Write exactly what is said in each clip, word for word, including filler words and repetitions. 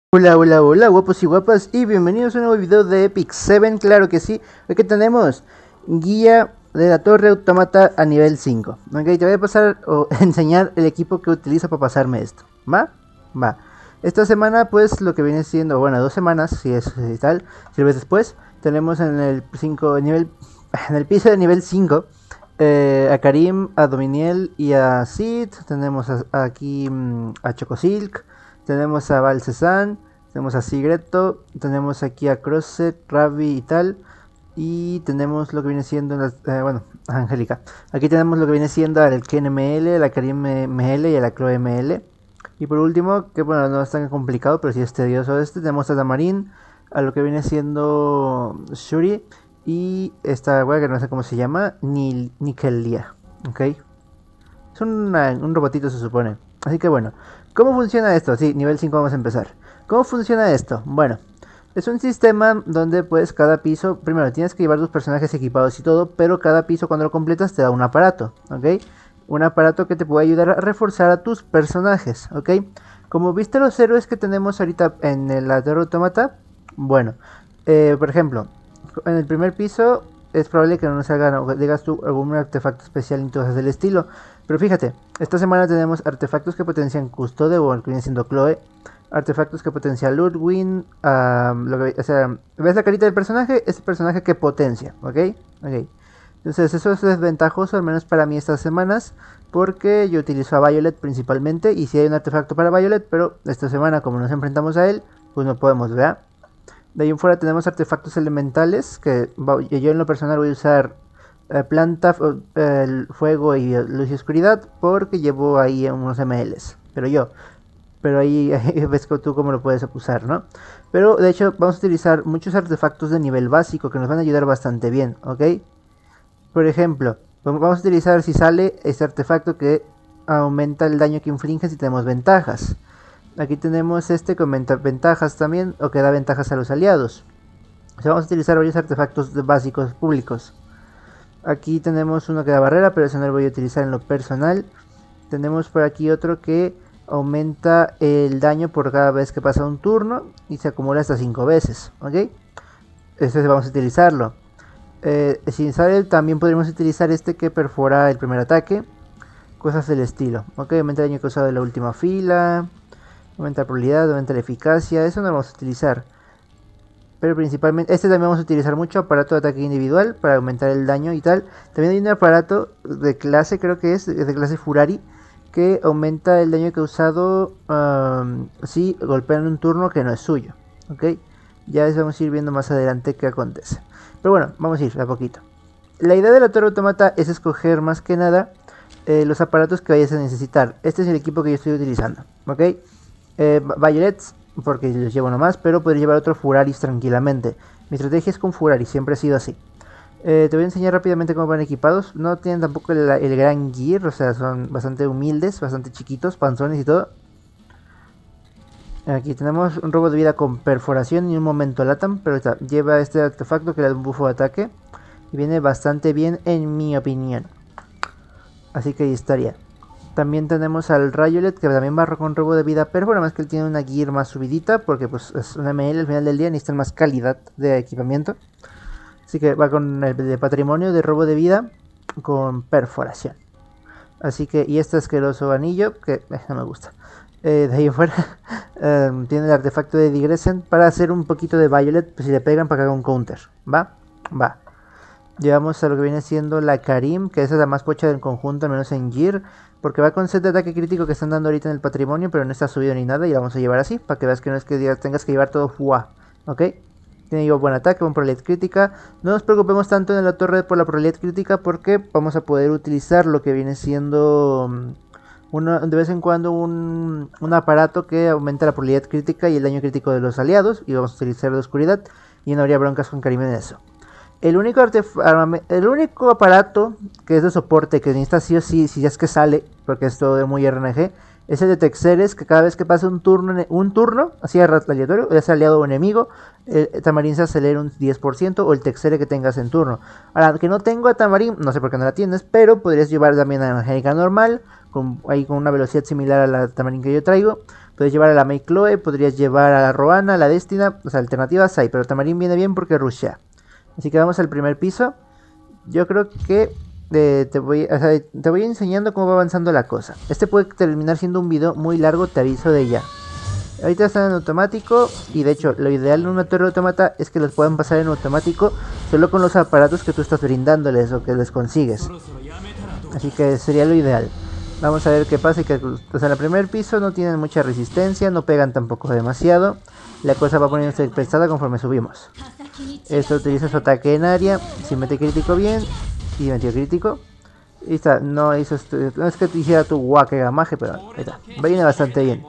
Hola, hola, hola, guapos y guapas, y bienvenidos a un nuevo video de Epic siete, claro que sí. Hoy que tenemos guía de la torre automata a nivel cinco. Ok, te voy a pasar o enseñar el equipo que utilizo para pasarme esto. ¿Va? Va. Esta semana, pues, lo que viene siendo, bueno, dos semanas, si es y tal, si lo ves después, tenemos en el cinco, nivel, en el piso de nivel cinco, eh, a Karim, a Dominiel y a Sid. Tenemos a, a aquí mm, a Chocosilk. Tenemos a Valcesan, tenemos a Sigreto, tenemos aquí a Crosset, Ravi y tal. Y tenemos lo que viene siendo, las, eh, bueno, a Angélica. Aquí tenemos lo que viene siendo al Ken M L, a la Karim M L y a la Chloe M L. Y por último, que bueno, no es tan complicado, pero sí es tedioso este, tenemos a Tamarin, a lo que viene siendo Shuri y esta wea que no sé cómo se llama, Ni Nikelia. Ok. Es una, un robotito se supone. Así que bueno, ¿cómo funciona esto? Sí, nivel cinco vamos a empezar. ¿Cómo funciona esto? Bueno, es un sistema donde pues cada piso, primero tienes que llevar tus personajes equipados y todo, pero cada piso cuando lo completas te da un aparato, ¿ok? Un aparato que te puede ayudar a reforzar a tus personajes, ¿ok? Como viste los héroes que tenemos ahorita en el Torre Automata, bueno, eh, por ejemplo, en el primer piso es probable que no nos salgan o digas tú algún artefacto especial ni cosas del estilo. Pero fíjate, esta semana tenemos artefactos que potencian Custodio o el que viene siendo Chloe. Artefactos que potencian Ludwig. Um, lo que, o sea, ¿ves la carita del personaje? Es el personaje que potencia, ¿ok? Ok. Entonces eso es desventajoso, al menos para mí estas semanas, porque yo utilizo a Violet principalmente, y si hay un artefacto para Violet, pero esta semana como nos enfrentamos a él, pues no podemos, ¿verdad? De ahí en fuera tenemos artefactos elementales, que yo en lo personal voy a usar eh, planta, eh, el fuego y luz y oscuridad, porque llevo ahí unos M Ls, pero yo. Pero ahí, ahí ves tú cómo lo puedes usar, ¿no? Pero de hecho vamos a utilizar muchos artefactos de nivel básico que nos van a ayudar bastante bien, ¿ok? Por ejemplo, vamos a utilizar si sale este artefacto que aumenta el daño que inflige si tenemos ventajas. Aquí tenemos este que aumenta ventajas también, o que da ventajas a los aliados. O sea, vamos a utilizar varios artefactos básicos públicos. Aquí tenemos uno que da barrera, pero ese no lo voy a utilizar en lo personal. Tenemos por aquí otro que aumenta el daño por cada vez que pasa un turno y se acumula hasta cinco veces, ¿ok? Este vamos a utilizarlo. Eh, si sale, también podríamos utilizar este que perfora el primer ataque. Cosas del estilo, ¿ok? Aumenta el daño causado de la última fila. Aumenta la probabilidad, aumenta la eficacia. Eso no lo vamos a utilizar. Pero principalmente, este también vamos a utilizar mucho, aparato de ataque individual para aumentar el daño y tal. También hay un aparato de clase, creo que es, de clase Furari, que aumenta el daño causado um, si golpean un turno que no es suyo. Ok, ya eso vamos a ir viendo más adelante qué acontece. Pero bueno, vamos a ir a poquito. La idea de la Torre Automata es escoger más que nada eh, los aparatos que vayas a necesitar. Este es el equipo que yo estoy utilizando. Ok, eh, Violets, porque los llevo nomás, pero podría llevar otro Furaris tranquilamente. Mi estrategia es con Furaris, siempre ha sido así. Eh, te voy a enseñar rápidamente cómo van equipados. No tienen tampoco el, el gran gear, o sea, son bastante humildes, bastante chiquitos, panzones y todo. Aquí tenemos un robo de vida con perforación y un momento latam, pero está, lleva este artefacto que le da un buffo de ataque y viene bastante bien en mi opinión. Así que ahí estaría. También tenemos al Rayolet, que también va con robo de vida, pero nada más que él tiene una gear más subidita, porque pues es una M L al final del día, necesitan más calidad de equipamiento. Así que va con el de patrimonio de robo de vida con perforación. Así que, y este asqueroso anillo, que eh, no me gusta. Eh, de ahí afuera eh, tiene el artefacto de Digresen para hacer un poquito de Violet, pues si le pegan para que haga un counter. ¿Va? Va. Llevamos a lo que viene siendo la Karim, que esa es la más pocha del conjunto, al menos en Gear, porque va con set de ataque crítico que están dando ahorita en el patrimonio, pero no está subido ni nada, y la vamos a llevar así, para que veas que no es que tengas que llevar todo fuá, ¿ok? Tiene yo buen ataque, buena probabilidad crítica. No nos preocupemos tanto en la torre por la probabilidad crítica, porque vamos a poder utilizar lo que viene siendo uno, de vez en cuando un, un aparato que aumenta la probabilidad crítica y el daño crítico de los aliados, y vamos a utilizar la oscuridad, y no habría broncas con Karim en eso. El único, el único aparato que es de soporte que necesita sí o sí, si es que sale, porque es todo muy R N G, es el de Texeres, que cada vez que pasa un turno, un turno así aleatorio, ya sea aliado o enemigo, el Tamarin se acelera un diez por ciento, o el Texere que tengas en turno. Ahora, que no tengo a Tamarin, no sé por qué no la tienes, pero podrías llevar también a Angélica normal, con, ahí con una velocidad similar a la Tamarin que yo traigo, Puedes llevar a la Mei Chloe, podrías llevar a la Roana, a la Destina, o sea, alternativas hay, pero Tamarin viene bien porque rushea. Así que vamos al primer piso. Yo creo que eh, te, voy, o sea, te voy enseñando cómo va avanzando la cosa. Este puede terminar siendo un video muy largo, te aviso de ya. Ahorita están en automático y de hecho lo ideal en una torre automata es que los puedan pasar en automático solo con los aparatos que tú estás brindándoles o que les consigues. Así que sería lo ideal. Vamos a ver qué pasa. Que, o sea, en el primer piso no tienen mucha resistencia, no pegan tampoco demasiado. La cosa va poniéndose pesada conforme subimos. Esto utiliza su ataque en área, si mete crítico bien, y metió crítico. Y está, no hizo, no es que te hiciera tu guaque gamaje, pero ahí está, viene bastante bien.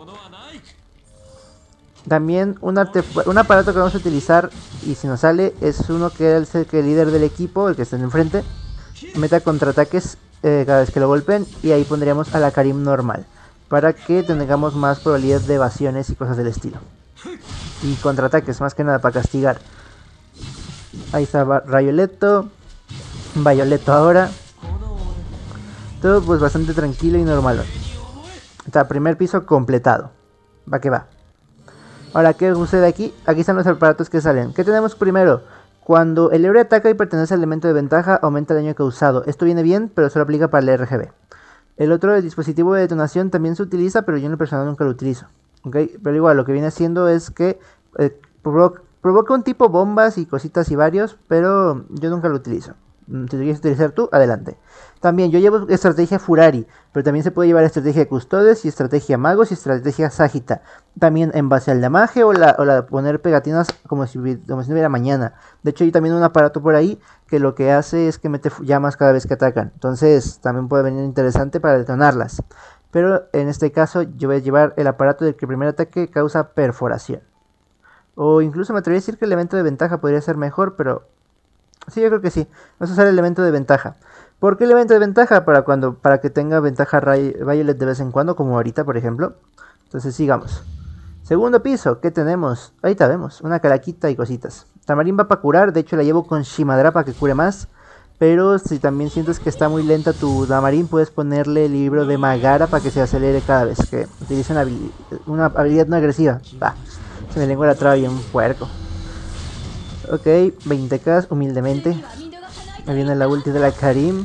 También un, un aparato que vamos a utilizar, y si nos sale, es uno que es el, el líder del equipo, el que está en enfrente. Meta contraataques eh, cada vez que lo golpeen, y ahí pondríamos a la Karim normal, para que tengamos más probabilidad de evasiones y cosas del estilo. Y contraataques, más que nada para castigar. Ahí está Rayoleto, Violeto ahora. Todo pues bastante tranquilo y normal. Está primer piso completado. Va que va. Ahora, ¿qué sucede aquí? Aquí están los aparatos que salen. ¿Qué tenemos primero? Cuando el héroe ataca y pertenece al elemento de ventaja, aumenta el daño causado. Esto viene bien, pero solo aplica para el R G B. El otro, el dispositivo de detonación, también se utiliza, pero yo en el personal nunca lo utilizo. ¿Okay? Pero igual, lo que viene haciendo es que eh, provoca, provoca un tipo bombas y cositas y varios, pero yo nunca lo utilizo. Si lo quieres utilizar tú, adelante. También yo llevo estrategia Furari, pero también se puede llevar estrategia Custodes y estrategia Magos y estrategia Sagita. También en base al damaje o la, o la poner pegatinas como si, como si no hubiera mañana. De hecho hay también un aparato por ahí que lo que hace es que mete llamas cada vez que atacan. Entonces también puede venir interesante para detonarlas. Pero en este caso yo voy a llevar el aparato del que el primer ataque causa perforación. O incluso me atrevería a decir que el elemento de ventaja podría ser mejor, pero... sí, yo creo que sí. Vamos a usar el elemento de ventaja. ¿Por qué elemento de ventaja? Para cuando para que tenga ventaja Ray, Violet de vez en cuando, como ahorita, por ejemplo. Entonces sigamos. Segundo piso, ¿qué tenemos? Ahorita vemos, una calaquita y cositas. Tamarin va para curar, de hecho la llevo con Shimadra para que cure más. Pero si también sientes que está muy lenta tu Tamarin, puedes ponerle el libro de Magara para que se acelere cada vez que utilice una, habil una habilidad no agresiva. Bah, se me lengua la traba y un puerco. Ok, veinte k humildemente. Me viene la ulti de la Karim.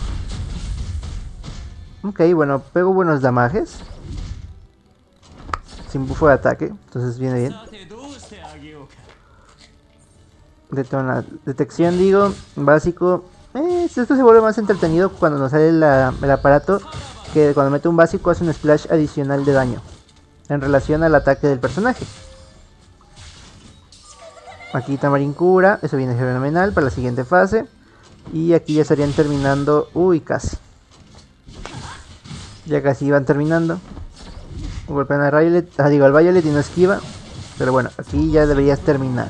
Ok, bueno, pego buenos damajes. Sin bufo de ataque, entonces viene bien. Detona, detección, digo, básico. Eh, esto se vuelve más entretenido cuando nos sale la, el aparato. Que cuando mete un básico hace un splash adicional de daño en relación al ataque del personaje. Aquí Tamarin cura, eso viene fenomenal para la siguiente fase. Y aquí ya estarían terminando. Uy, casi. Ya casi iban terminando. Golpean a Violet, ah, digo al Violet y no esquiva. Pero bueno, aquí ya deberías terminar.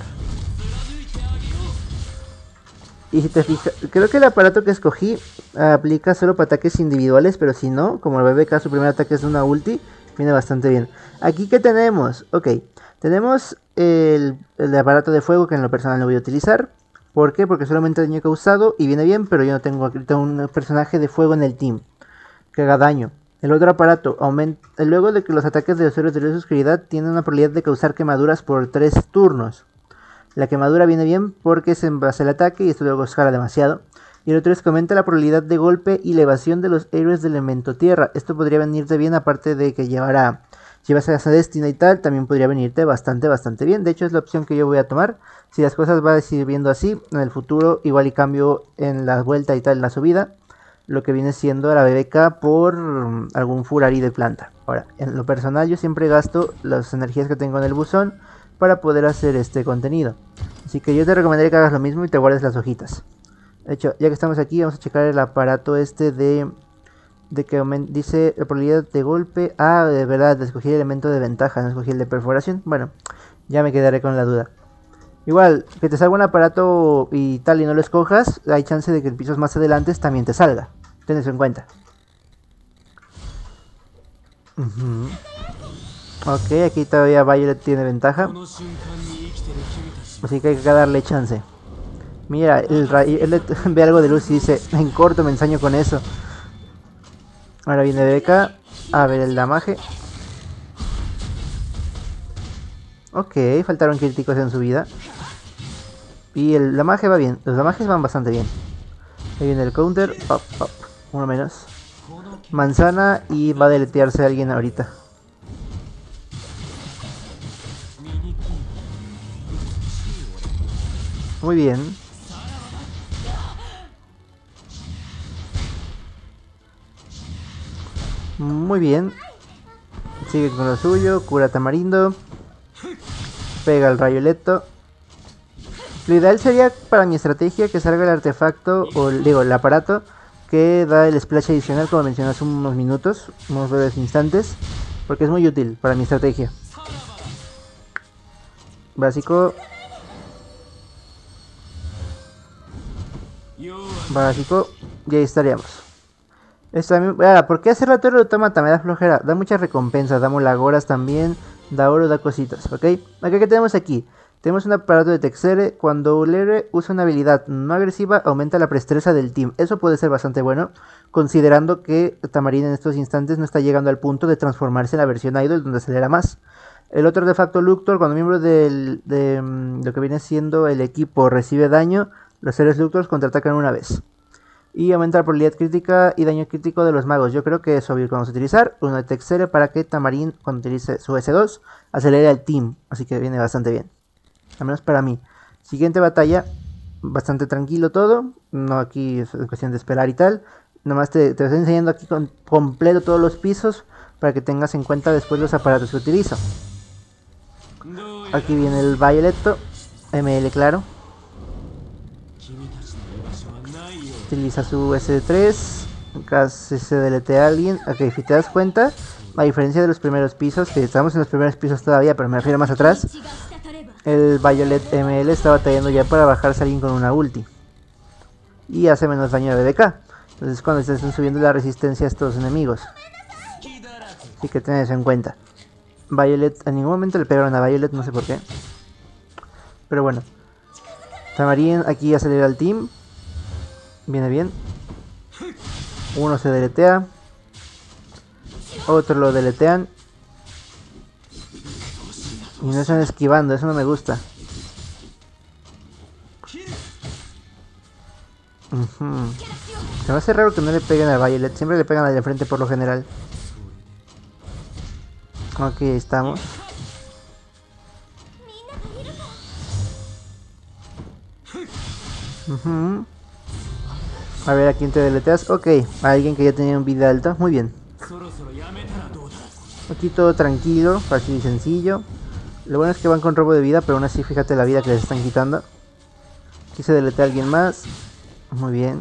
Y si te fijas, creo que el aparato que escogí aplica solo para ataques individuales. Pero si no, como el B B K su primer ataque es una ulti, viene bastante bien. Aquí ¿qué tenemos? Ok, tenemos el, el aparato de fuego, que en lo personal no voy a utilizar. ¿Por qué? Porque solamente daño causado y viene bien, pero yo no tengo ahorita un personaje de fuego en el team que haga daño. El otro aparato aumenta, luego de que los ataques de los héroes de luz y oscuridad tienen una probabilidad de causar quemaduras por tres turnos. La quemadura viene bien porque se envase el ataque y esto luego escala demasiado. Y el otro es que aumenta la probabilidad de golpe y la evasión de los héroes del elemento tierra. Esto podría venirte bien, aparte de que llevará, llevas a esa Destina y tal, también podría venirte bastante, bastante bien. De hecho es la opción que yo voy a tomar. Si las cosas van a seguir viendo así, en el futuro igual y cambio en la vuelta y tal, en la subida, lo que viene siendo la B B K por um, algún Furari de planta. Ahora, en lo personal yo siempre gasto las energías que tengo en el buzón para poder hacer este contenido. Así que yo te recomendaría que hagas lo mismo y te guardes las hojitas. De hecho, ya que estamos aquí, vamos a checar el aparato este de... de que dice la probabilidad de golpe. Ah, de verdad, escogí el elemento de ventaja, no escogí el de perforación. Bueno, ya me quedaré con la duda. Igual, que te salga un aparato y tal y no lo escojas, hay chance de que el pisos más adelante también te salga. Ten eso en cuenta. Uh-huh. Ok, aquí todavía Violet tiene ventaja. Así que hay que darle chance. Mira, el él ve algo de luz y dice, en corto me ensaño con eso. Ahora viene B K a ver el damaje. Ok, faltaron críticos en su vida. Y el damaje va bien, los damajes van bastante bien. Ahí viene el counter, pop, pop, uno menos. Manzana y va a deletearse alguien ahorita. Muy bien. Muy bien. Sigue con lo suyo, cura Tamarindo. Pega el rayoleto. Lo ideal sería para mi estrategia que salga el artefacto, o digo, el aparato que da el splash adicional, como mencioné hace unos minutos, unos breves instantes, porque es muy útil para mi estrategia. Básico. Básico. Y ahí estaríamos. Esto también, ahora, ¿por qué hacer la torre de automata? Me da flojera. Da muchas recompensas. Da molagoras también. Da oro, da cositas. ¿Ok? Acá, ¿qué tenemos aquí? Tenemos un aparato de Texere. Cuando Ulere usa una habilidad no agresiva, aumenta la prestreza del team. Eso puede ser bastante bueno, considerando que Tamarin en estos instantes no está llegando al punto de transformarse en la versión Idol, donde acelera más. El otro artefacto Luctor, cuando miembro del, de, de lo que viene siendo el equipo recibe daño, los seres Luctors contraatacan una vez. Y aumenta la probabilidad crítica y daño crítico de los magos. Yo creo que es obvio que vamos a utilizar uno de Texere para que Tamarin, cuando utilice su S dos, acelere al team. Así que viene bastante bien. Al menos para mí. Siguiente batalla. Bastante tranquilo todo. No aquí es cuestión de esperar y tal. Nomás te, te estoy enseñando aquí con completo todos los pisos, para que tengas en cuenta después los aparatos que utilizo. Aquí viene el Violetto. M L, claro. Utiliza su S tres. Casi se deletea a alguien. Ok, si te das cuenta, a diferencia de los primeros pisos, que estamos en los primeros pisos todavía, pero me refiero más atrás, el Violet M L está batallando ya para bajarse a alguien con una ulti. Y hace menos daño a B D K. Entonces cuando se están subiendo la resistencia a estos enemigos. Así que ten eso en cuenta. Violet, en ningún momento le pegaron a Violet, no sé por qué. Pero bueno. Tamarin aquí acelera el team. Viene bien. Uno se deletea. Otro lo deletean. Y no están esquivando, eso no me gusta. Uh-huh. Se me hace raro que no le peguen a Violet. Siempre le pegan al de frente por lo general. Ok, estamos. Uh-huh. A ver, ¿a quién te deleteas? Ok, a alguien que ya tenía un vida alta. Muy bien. Aquí todo tranquilo, fácil y sencillo. Lo bueno es que van con robo de vida, pero aún así fíjate la vida que les están quitando. Aquí se deletea a alguien más. Muy bien.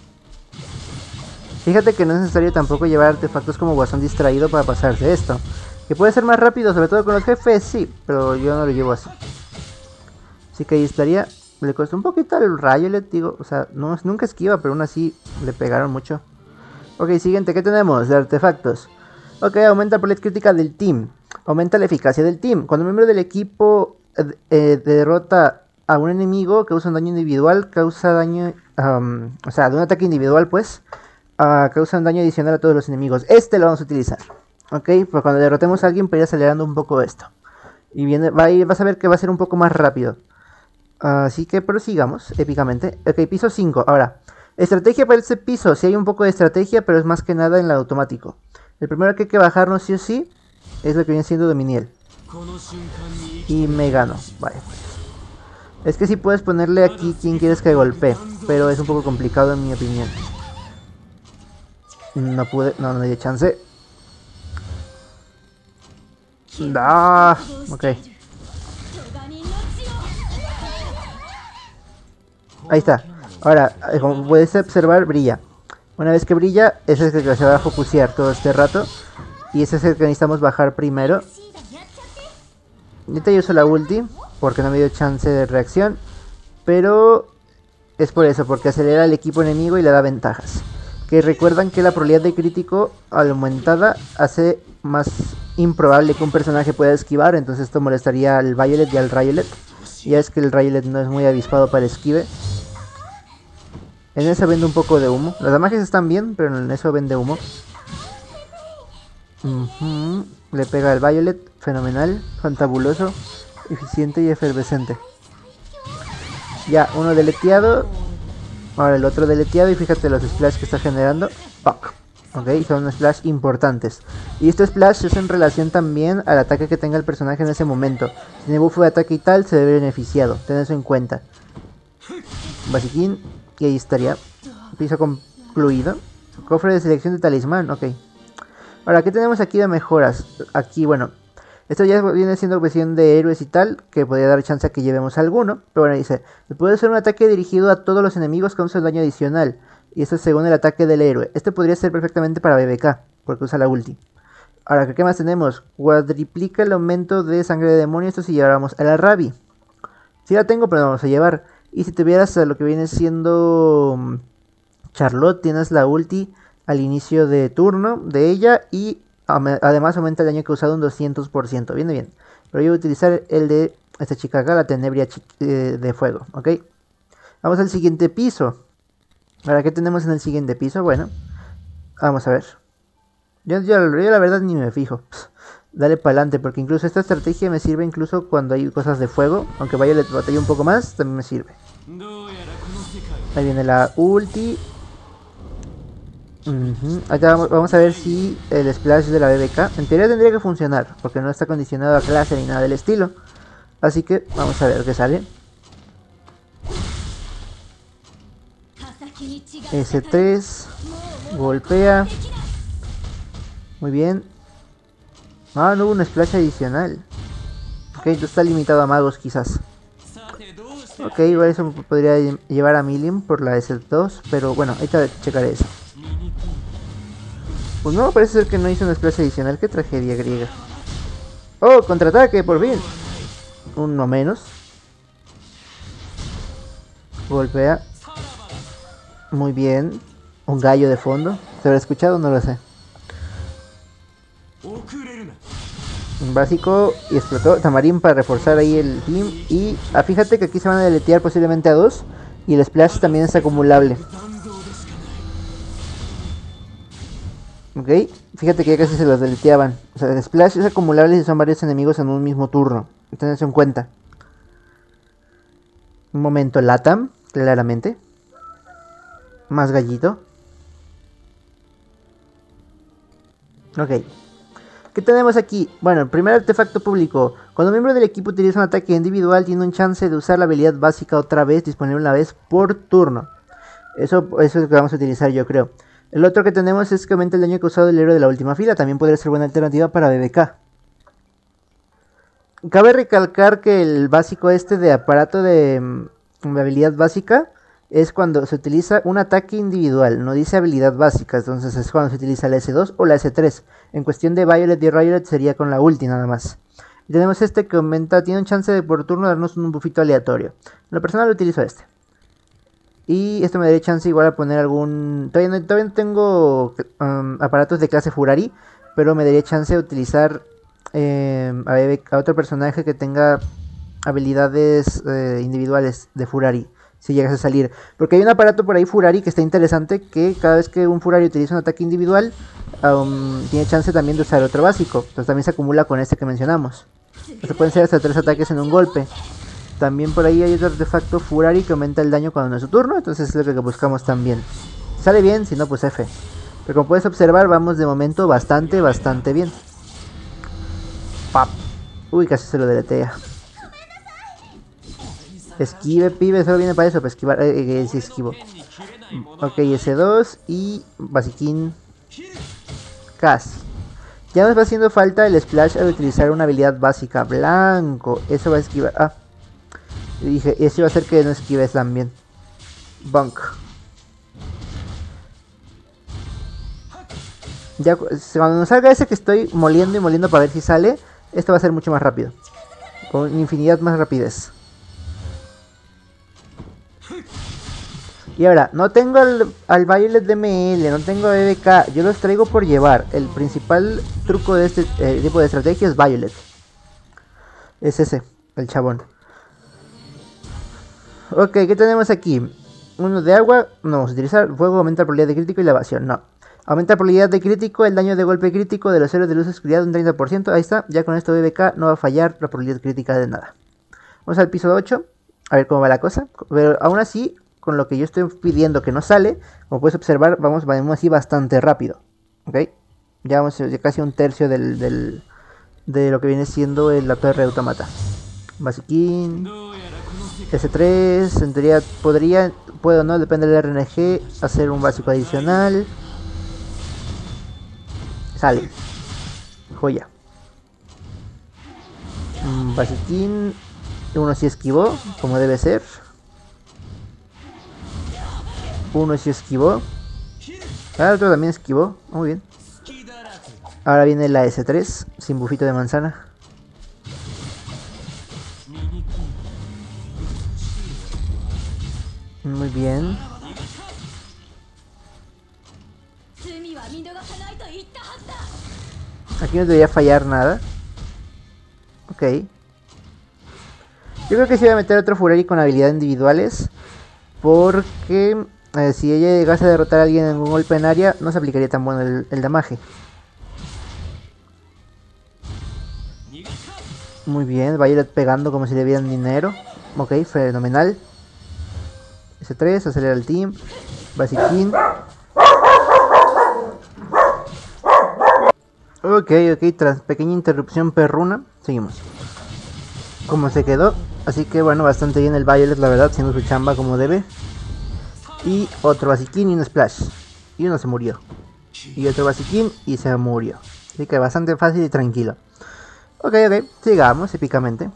Fíjate que no es necesario tampoco llevar artefactos como Guasón distraído para pasarse esto. Que puede ser más rápido, sobre todo con los jefes, sí, pero yo no lo llevo así. Así que ahí estaría. Le costó un poquito al Rayolet, digo, o sea, no, nunca esquiva, pero aún así le pegaron mucho. Ok, siguiente, ¿qué tenemos? De artefactos. Ok, aumenta la probabilidad crítica del team. Aumenta la eficacia del team. Cuando un miembro del equipo eh, eh, derrota a un enemigo, causa un daño individual, causa daño, um, o sea, de un ataque individual, pues, uh, causa un daño adicional a todos los enemigos. Este lo vamos a utilizar. Ok, pues cuando derrotemos a alguien, para ir acelerando un poco esto. Y viene, va a ir, vas a ver que va a ser un poco más rápido. Así que prosigamos épicamente. Ok, piso cinco. Ahora, estrategia para este piso. Si sí hay un poco de estrategia, pero es más que nada en el automático. El primero que hay que bajarnos sí o sí es lo que viene siendo Dominiel. Y me gano. Vale. Es que sí puedes ponerle aquí quien quieres que golpee, pero es un poco complicado en mi opinión. No pude, no, no me dio chance. Ah, ok. Ahí está. Ahora, como puedes observar, brilla. Una vez que brilla, ese es el que se va a focusear todo este rato. Y ese es el que necesitamos bajar primero. Ahorita yo uso la ulti, porque no me dio chance de reacción. Pero es por eso, porque acelera al equipo enemigo y le da ventajas. Que recuerdan que la probabilidad de crítico aumentada hace más improbable que un personaje pueda esquivar. Entonces esto molestaría al Violet y al Rayolet. Ya es que el Rayolet no es muy avispado para el esquive. En eso vende un poco de humo. Los damages están bien, pero en eso vende humo. Uh-huh. Le pega al Violet. Fenomenal. Fantabuloso. eficiente y efervescente. Ya, uno deleteado. Ahora el otro deleteado y fíjate los splash que está generando. Fuck. Ok, son splash importantes. Y estos splash es en relación también al ataque que tenga el personaje en ese momento. Si tiene buff de ataque y tal, se ve beneficiado. Ten eso en cuenta. Basiquín. Y ahí estaría. Piso concluido. Cofre de selección de talismán. Ok. Ahora, ¿qué tenemos aquí de mejoras? Aquí, bueno. Esto ya viene siendo cuestión de héroes y tal, que podría dar chance a que llevemos alguno. Pero bueno, dice, puede ser un ataque dirigido a todos los enemigos que causa daño adicional. Y esto es según el ataque del héroe. Este podría ser perfectamente para B B K, porque usa la ulti. Ahora, ¿qué más tenemos? Cuadriplica el aumento de sangre de demonio. Esto si lleváramos a la Rabi. Sí la tengo, pero no vamos a llevar. Y si tuvieras a lo que viene siendo Charlotte, tienes la ulti al inicio de turno de ella y además aumenta el daño causado un doscientos por ciento. Viene bien. Pero yo voy a utilizar el de esta chica acá, la tenebria eh, de fuego. ¿Ok? Vamos al siguiente piso. Ahora, ¿qué tenemos en el siguiente piso? Bueno, vamos a ver. Yo, yo, yo la verdad ni me fijo. Pff, dale para adelante, porque incluso esta estrategia me sirve incluso cuando hay cosas de fuego. Aunque Violet batalla un poco más, también me sirve. Ahí viene la ulti. Uh-huh. Acá vamos a ver si el splash de la B B K en teoría tendría que funcionar, porque no está condicionado a clase ni nada del estilo. Así que vamos a ver qué sale. ese tres. Golpea. Muy bien. Ah, no hubo un splash adicional. Ok, entonces está limitado a magos quizás. Ok, igual eso podría llevar a Million por la ese dos. Pero bueno, ahorita checaré eso. Pues no, parece ser que no hizo un splash adicional. Qué tragedia griega. Oh, contraataque, por fin. Uno menos. Golpea. Muy bien. Un gallo de fondo. ¿Se habrá escuchado? No lo sé. Un básico y explotó Tamarín para reforzar ahí el team. Y ah, fíjate que aquí se van a deletear posiblemente a dos. Y el splash también es acumulable. Ok, fíjate que ya casi se los deleteaban. O sea, el splash es acumulable si son varios enemigos en un mismo turno. Ten eso en cuenta. Un momento, Latam, claramente. Más gallito. Ok. ¿Qué tenemos aquí? Bueno, el primer artefacto público. Cuando un miembro del equipo utiliza un ataque individual, tiene un chance de usar la habilidad básica otra vez, disponible una vez por turno. Eso, eso es lo que vamos a utilizar, yo creo. El otro que tenemos es que aumenta el daño causado del héroe de la última fila. También podría ser buena alternativa para B B K. Cabe recalcar que el básico este de aparato de, de habilidad básica es cuando se utiliza un ataque individual. No dice habilidad básica. Entonces es cuando se utiliza la ese dos o la ese tres. En cuestión de Violet y Violet sería con la ulti nada más. Y tenemos este que aumenta, tiene un chance de por turno darnos un buffito aleatorio. En lo personal utilizo este. Y esto me daría chance igual a poner algún... Todavía no, todavía no tengo um, aparatos de clase Furari, pero me daría chance de utilizar eh, a, a otro personaje que tenga habilidades eh, individuales de Furari, si llegas a salir. Porque hay un aparato por ahí Furari que está interesante, que cada vez que un Furari utiliza un ataque individual, um, tiene chance también de usar otro básico. Entonces también se acumula con este que mencionamos. Entonces pueden ser hasta tres ataques en un golpe. También por ahí hay otro artefacto Furari que aumenta el daño cuando no es su turno. Entonces es lo que buscamos también. Si sale bien, si no pues F. Pero como puedes observar, vamos de momento bastante, bastante bien. Pap. Uy, casi se lo deletea. Esquive, pibe, solo viene para eso, para esquivar. Eh, eh, sí, esquivo. Ok, ese dos y basiquín. Casi. Ya nos va haciendo falta el splash al utilizar una habilidad básica. Blanco. Eso va a esquivar. Ah. Y dije, eso va a hacer que no esquives también. Bunk. Ya cuando nos salga ese que estoy moliendo y moliendo para ver si sale, esto va a ser mucho más rápido. Con infinidad más rapidez. Y ahora, no tengo al, al Violet de M L, no tengo a B B K, yo los traigo por llevar. El principal truco de este eh, tipo de estrategia es Violet. Es ese, el chabón. Ok, ¿qué tenemos aquí? Uno de agua, no vamos a utilizar. Fuego aumenta la probabilidad de crítico y la evasión, no. Aumenta la probabilidad de crítico, el daño de golpe crítico de los héroes de luz y oscuridad un treinta por ciento. Ahí está, ya con esto B B K no va a fallar la probabilidad crítica de nada. Vamos al piso ocho, a ver cómo va la cosa. Pero aún así, con lo que yo estoy pidiendo que no sale, como puedes observar, vamos, vamos así bastante rápido. ¿Ok? Ya vamos ya casi un tercio del, del, de lo que viene siendo la torre de automata. Basiquín, S tres, en teoría podría, puedo no, depende del R N G, hacer un básico adicional. Sale. Joya. Mm, basiquín. Uno sí esquivó, como debe ser. Uno sí esquivó. Ah, el otro también esquivó. Muy bien. Ahora viene la S tres, sin bufito de manzana. Muy bien. Aquí no debería fallar nada. Ok. Yo creo que sí voy a meter otro Furari con habilidades individuales. Porque eh, si ella llegase a derrotar a alguien en un golpe en área, no se aplicaría tan bueno el, el damaje. Muy bien, Violet pegando como si le dieran dinero. Ok, fenomenal. S tres, acelera el team. Basiquín. Ok, ok, tras pequeña interrupción perruna, seguimos. Como se quedó, así que bueno, bastante bien el Violet, la verdad, haciendo su chamba como debe. Y otro basiquín y un splash. Y uno se murió. Y otro basiquín y se murió. Así que bastante fácil y tranquilo. Ok, ok, sigamos épicamente.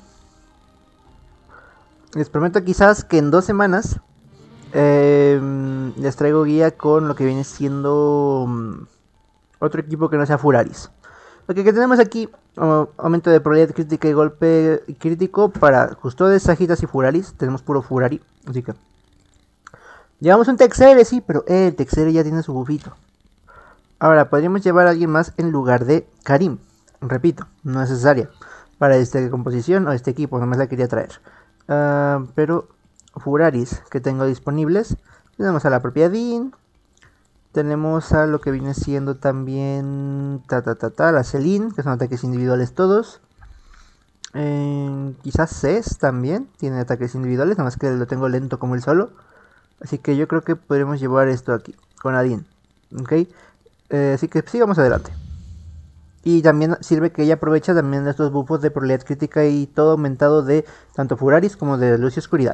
Les prometo quizás que en dos semanas eh, les traigo guía con lo que viene siendo um, otro equipo que no sea Furaris. Lo que tenemos aquí, uh, aumento de probabilidad crítica y golpe crítico para Custodes, Sagitas y Furaris. Tenemos puro Furari, así que... Llevamos un Texere, sí, pero eh, el Texere ya tiene su bufito. Ahora, podríamos llevar a alguien más en lugar de Karim. Repito, no es necesaria para esta composición o este equipo, nomás la quería traer. Uh, pero Furaris que tengo disponibles, tenemos a la propia Dean. Tenemos a lo que viene siendo también ta ta ta ta, la Celine, que son ataques individuales todos. Eh, quizás Cés también tiene ataques individuales, nada más que lo tengo lento como el solo. Así que yo creo que podremos llevar esto aquí, con Adin. ¿Ok? Eh, así que sigamos adelante. Y también sirve que ella aprovecha también estos buffos de probabilidad crítica y todo aumentado de tanto Furaris como de luz y oscuridad.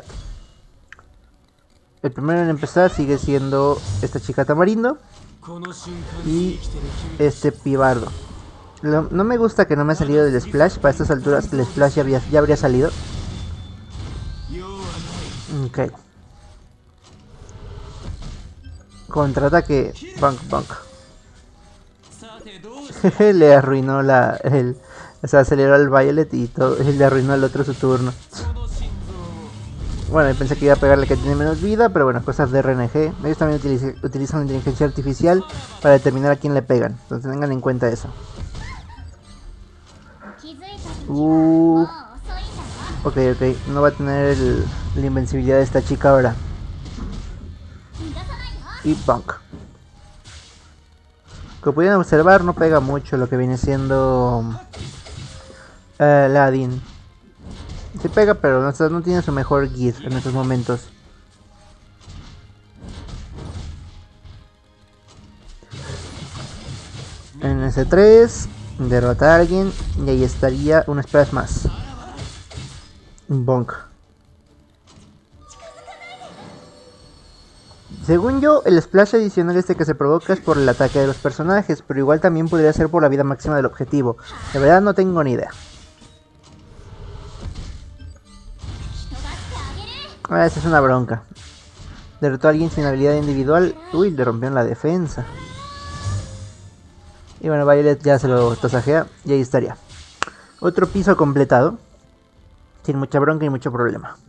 El primero en empezar sigue siendo esta chica Tamarindo y este Pibardo. Lo, no me gusta que no me ha salido del splash. Para estas alturas el splash ya, había, ya habría salido. Ok. Contraataque. Bunk, bunk. Le arruinó la... El, o sea, aceleró al Violet y todo, le arruinó al otro su turno. Bueno, pensé que iba a pegarle que tiene menos vida, pero bueno, cosas de R N G. Ellos también utilizan, utilizan inteligencia artificial para determinar a quién le pegan. Entonces tengan en cuenta eso. Uh, ok, ok. No va a tener el, la invencibilidad de esta chica ahora. Y punk. Como pudieron observar, no pega mucho lo que viene siendo uh, la Adin. Sí pega, pero no, no tiene su mejor gear en estos momentos. En S tres, derrota a alguien y ahí estaría un splash más. Bonk. Según yo, el splash adicional este que se provoca es por el ataque de los personajes, pero igual también podría ser por la vida máxima del objetivo. De verdad no tengo ni idea. Ah, esa es una bronca. Derrotó a alguien sin habilidad individual. Uy, le rompieron la defensa. Y bueno, Violet ya se lo tasajea y ahí estaría. Otro piso completado. Sin mucha bronca y mucho problema.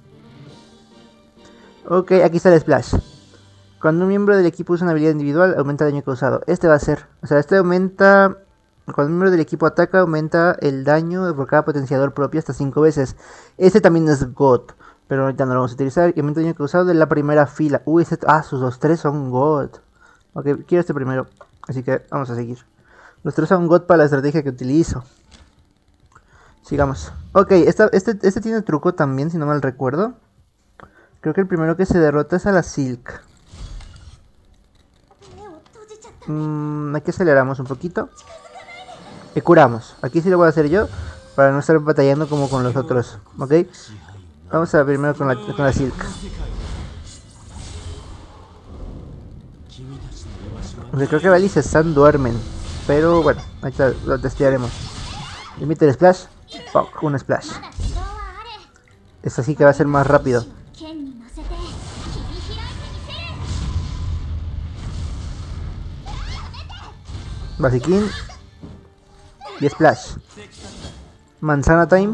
Ok, aquí está el splash. Cuando un miembro del equipo usa una habilidad individual, aumenta el daño causado. Este va a ser, o sea, este aumenta... Cuando un miembro del equipo ataca, aumenta el daño por cada potenciador propio hasta cinco veces. Este también es God, pero ahorita no lo vamos a utilizar. Y aumenta el daño causado de la primera fila. Uy, este... Ah, sus dos tres son God. Ok, quiero este primero. Así que vamos a seguir. Nuestro usa un God para la estrategia que utilizo. Sigamos. Ok, esta, este, este tiene truco también, si no mal recuerdo. Creo que el primero que se derrota es a la Silk. Mm, aquí aceleramos un poquito. Y curamos. Aquí sí lo voy a hacer yo, para no estar batallando como con los otros. Ok. Vamos a primero con la, con la Silk. Creo que Val y Cezanne duermen. Pero bueno, ahí está, lo testearemos. Limiter Splash. Fuck, un Splash. Es así que va a ser más rápido. Basiquín. Y Splash. Manzana Time.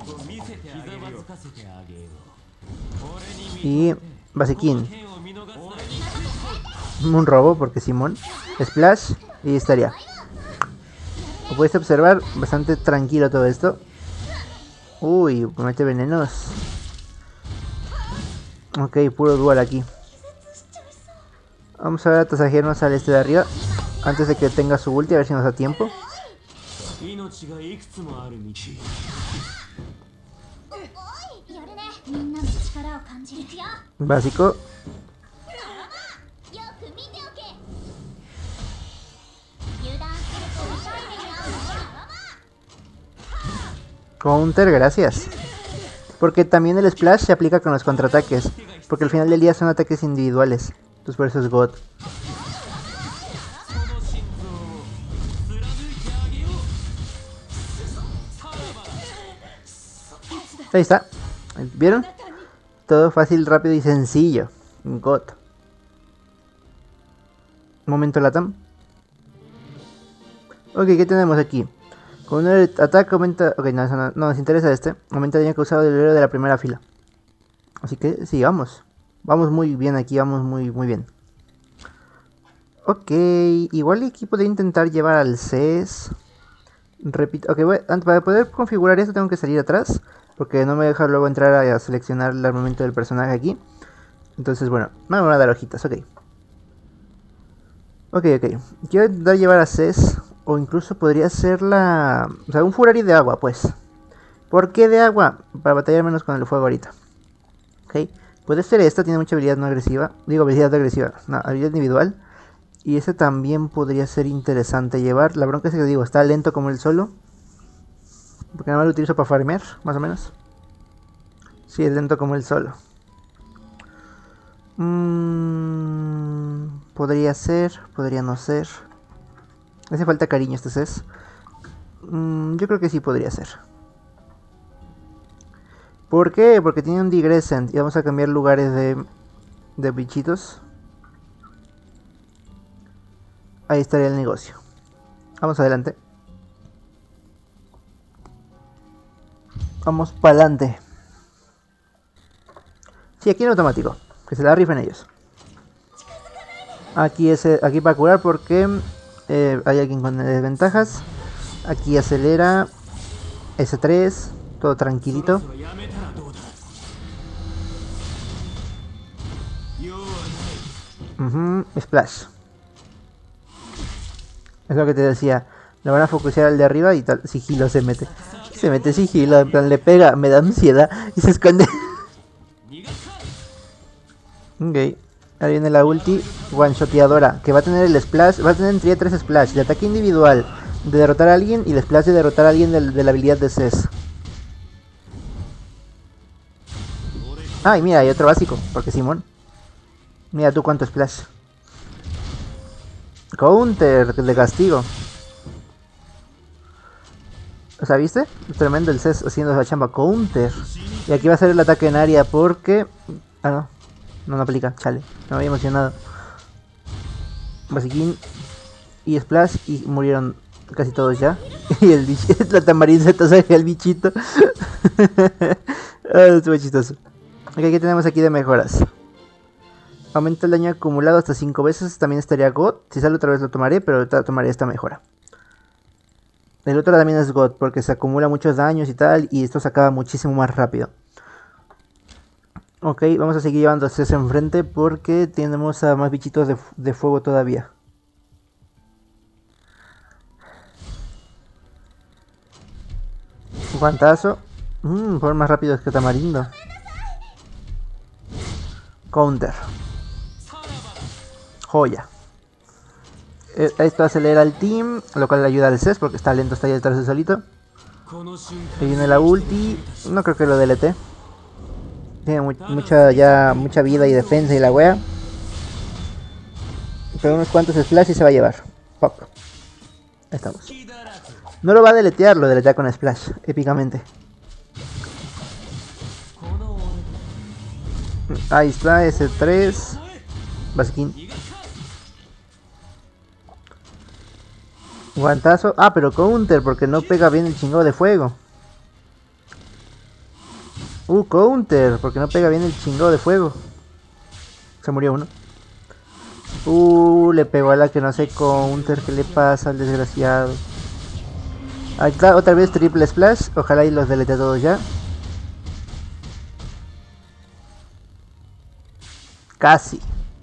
Y Basiquín. Un robo porque Simón. Splash. Y estaría. Como puedes observar, bastante tranquilo todo esto. Uy, mete venenos. Ok, puro dual aquí. Vamos a ver a tasajearnos al este de arriba. Antes de que tenga su ulti, a ver si nos da tiempo. Básico. Counter, gracias. Porque también el Splash se aplica con los contraataques. Porque al final del día son ataques individuales. Entonces por eso es God. Ahí está. ¿Vieron? Todo fácil, rápido y sencillo. God. Momento Latam. Ok, ¿qué tenemos aquí? Con un ataque aumenta... Ok, no, eso no, no nos interesa este. Aumenta el daño causado del héroe de la primera fila. Así que sí, vamos. Vamos muy bien aquí, vamos muy, muy bien. Ok, igual aquí podría intentar llevar al C E S. Repito, ok, voy, para poder configurar esto tengo que salir atrás. Porque no me deja luego entrar a, a seleccionar el armamento del personaje aquí. Entonces, bueno, me van a dar hojitas, ok. Ok, ok. Quiero intentar llevar a C E S. O incluso podría ser la... O sea, un Furari de agua, pues. ¿Por qué de agua? Para batallar menos con el fuego ahorita. Ok. Puede ser esta, tiene mucha habilidad no agresiva. Digo, habilidad agresiva. No, habilidad individual. Y ese también podría ser interesante llevar. La bronca es que digo, está lento como el solo. Porque nada más lo utilizo para farmear, más o menos. Sí, es lento como el solo. Mm, podría ser, podría no ser. Hace falta cariño este C E S. Mm, yo creo que sí podría ser. ¿Por qué? Porque tiene un Digrescent. Y vamos a cambiar lugares de, de bichitos. Ahí estaría el negocio. Vamos adelante. Vamos para adelante. Sí, aquí en automático. Que se la rifen ellos. Aquí, es, aquí para curar porque... Eh, hay alguien con desventajas. Aquí acelera. ese tres. Todo tranquilito. Uh-huh, Splash. Es lo que te decía. Lo van a focusear al de arriba y tal. Sigilo se mete. Se mete sigilo. En plan le pega. Me da ansiedad. Y se esconde. Ok. Ahí viene la ulti one-shoteadora, que va a tener el splash, va a tener en teoría tres splash, de ataque individual, de derrotar a alguien, y el splash de derrotar a alguien de, de la habilidad de C E S. Ah, y mira, hay otro básico, porque Simón. Mira tú cuánto splash. Counter de castigo. O sea, ¿viste? Tremendo el C E S haciendo esa chamba. Counter. Y aquí va a ser el ataque en área porque... Ah, no. No, no aplica, chale, me había emocionado. Basiquín y Splash y murieron casi todos ya. Y el bichito, la tamarind se tasaje al bichito. Ah, estuvo chistoso. Ok, ¿qué tenemos aquí de mejoras? Aumenta el daño acumulado hasta cinco veces, también estaría God. Si sale otra vez lo tomaré, pero ahorita tomaré esta mejora. El otro también es God, porque se acumula muchos daños y tal, y esto se acaba muchísimo más rápido. Ok, vamos a seguir llevando a C E S enfrente porque tenemos a más bichitos de, de fuego todavía. Guantazo. Mmm, fueron más rápidos que Tamarindo. Counter. Joya. Esto acelera al team, lo cual le ayuda al C E S porque está lento, está ahí detrás de solito. Y viene la ulti. No creo que lo delete. Tiene mu mucha ya mucha vida y defensa y la wea. Pero unos cuantos splash y se va a llevar. Pop. Ahí estamos. No lo va a deletear, lo deletea con splash, épicamente. Ahí está, ese tres. Basiquín. Guantazo. Ah, pero counter, porque no pega bien el chingado de fuego. Uh, counter, porque no pega bien el chingado de fuego. Se murió uno. Uh, le pegó a la que no hace counter. ¿Qué le pasa al desgraciado? Ahí está, otra vez triple splash. Ojalá y los delete todos ya. Casi.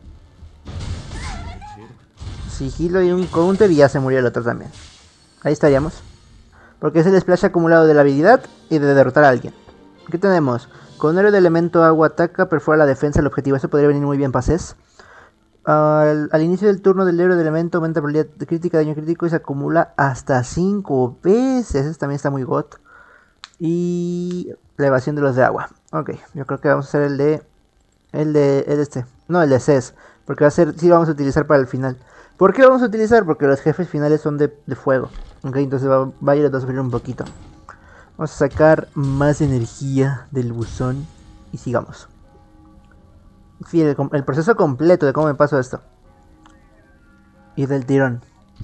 Sigilo y un counter y ya se murió el otro también. Ahí estaríamos. Porque es el splash acumulado de la habilidad y de derrotar a alguien. ¿Qué tenemos? Con héroe de elemento agua ataca, perfora la defensa del objetivo. Eso podría venir muy bien para C E S. Al, al inicio del turno del héroe de elemento aumenta la probabilidad de crítica, daño crítico y se acumula hasta cinco veces. Eso también está muy got. Y la evasión de los de agua. Ok, yo creo que vamos a hacer el de... El de... El de este. No, el de C E S. Porque va a ser... Sí, vamos a utilizar para el final. ¿Por qué vamos a utilizar? Porque los jefes finales son de, de fuego. Ok, entonces va, va a ir a sufrir un poquito. Vamos a sacar más energía del buzón. Y sigamos. Sí, el, el proceso completo de cómo me paso esto. Y del tirón.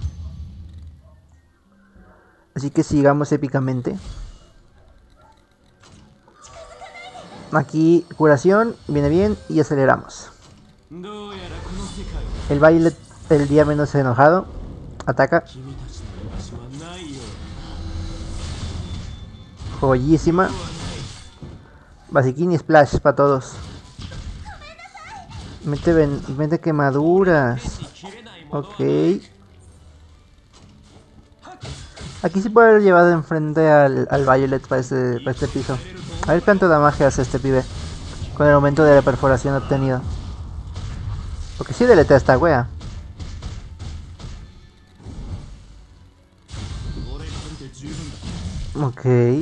Así que sigamos épicamente. Aquí curación, viene bien y aceleramos. El Violet, el día menos enojado, ataca. Joyísima. Basiquín y splash para todos. Mete, ven, mete quemaduras. Ok. Aquí sí puede haber llevado enfrente al, al Violet para este, para este piso. A ver cuánto damage hace este pibe con el aumento de la perforación obtenido. Porque sí deletea esta wea. Ok.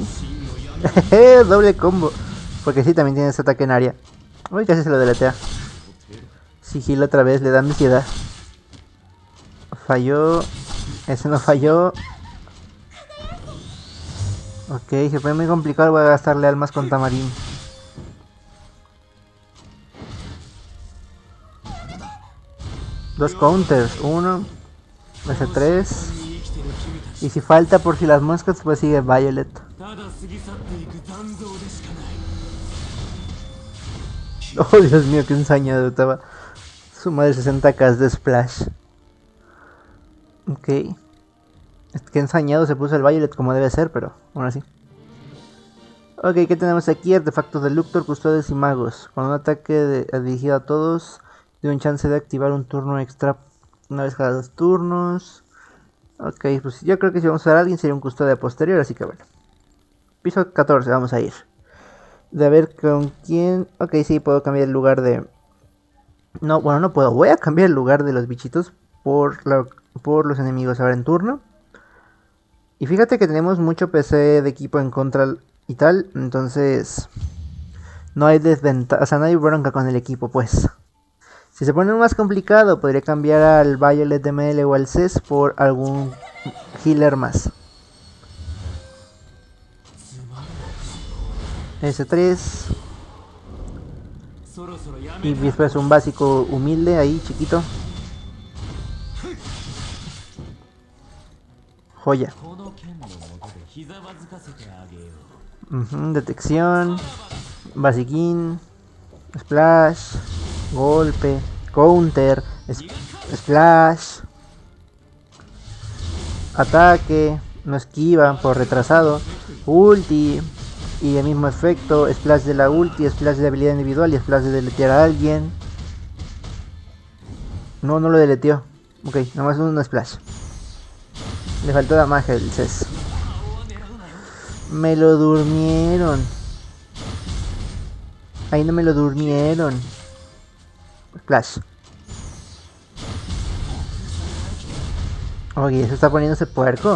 Doble combo. Porque sí, también tiene ese ataque en área. Uy, casi se lo deletea. Sigilo otra vez, le da ansiedad. Falló. Ese no falló. Ok, se fue muy complicado, voy a gastarle almas con Tamarín. Dos counters, uno, ese tres. Y si falta por si las moscas, pues sigue Violet. Oh, Dios mío, qué ensañado estaba. Su madre sesenta k de splash. Ok. Qué ensañado se puso el Violet como debe ser, pero aún así. Ok, ¿qué tenemos aquí? Artefactos de Luctor, custodios y magos. Con un ataque de, dirigido a todos, de un chance de activar un turno extra una vez cada dos turnos. Ok, pues yo creo que si vamos a usar a alguien sería un custodio posterior, así que bueno. Piso catorce, vamos a ir. De a ver con quién... Ok, sí, puedo cambiar el lugar de... No, bueno, no puedo. Voy a cambiar el lugar de los bichitos por, la... por los enemigos ahora en turno. Y fíjate que tenemos mucho P C de equipo en contra y tal, entonces no hay desventaja, o sea, no hay bronca con el equipo, pues. Si se pone más complicado, podría cambiar al Violet de M L o al C E S por algún healer más. ese tres. Y después un básico humilde ahí, chiquito. Joya. Uh-huh, detección. Basiquín. Splash. Golpe. Counter. Splash. Ataque. No esquiva por retrasado. Ulti. Y el mismo efecto. Splash de la ulti. Splash de habilidad individual. Y splash de deletear a alguien. No, no lo deleteó. Ok, nada más un splash. Le faltó la magia del C E S. Me lo durmieron. Ahí no me lo durmieron. Splash. Oye, eso está poniéndose puerco.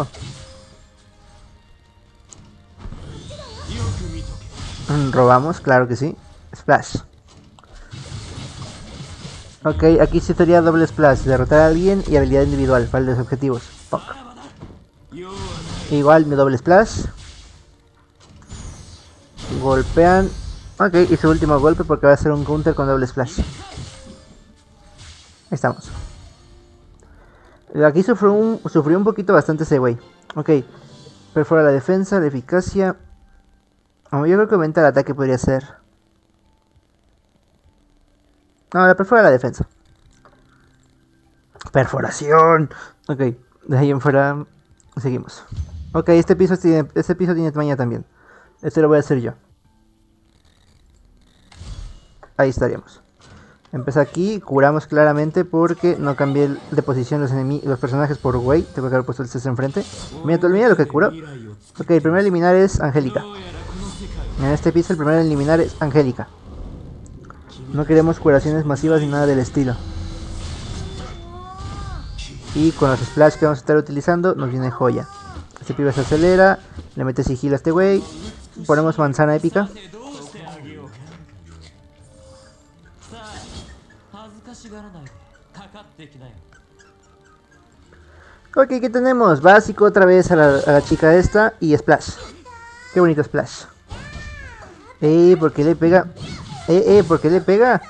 Robamos, claro que sí. Splash. Ok, aquí sí sería doble splash. Derrotar a alguien y habilidad individual para los objetivos. Fuck. Igual mi doble splash. Golpean. Ok, y su último golpe porque va a ser un counter con doble splash. Ahí estamos. Aquí sufrió un, sufrió un poquito bastante ese güey. Ok. Perfora la defensa, la eficacia. Oh, yo creo que aumenta el ataque podría ser. No, la perfora la defensa. Perforación. Ok, de ahí en fuera seguimos. Ok, este piso tiene, este piso tiene tamaño también. Este lo voy a hacer yo. Ahí estaríamos. Empezó aquí, curamos claramente porque no cambié de posición los los personajes por güey. Tengo que haber puesto el C S enfrente. Mira, mira lo que curó. Ok, el primero a eliminar es Angélica. En este piso el primero a eliminar es Angélica. No queremos curaciones masivas ni nada del estilo. Y con los splash que vamos a estar utilizando nos viene joya. Este pibe se acelera, le mete sigilo a este güey. Ponemos manzana épica. Ok, ¿qué tenemos? Básico otra vez a la, a la chica esta y splash. Qué bonito splash. Eh, ¿por qué le pega? Eh, eh, ¿por qué le pega?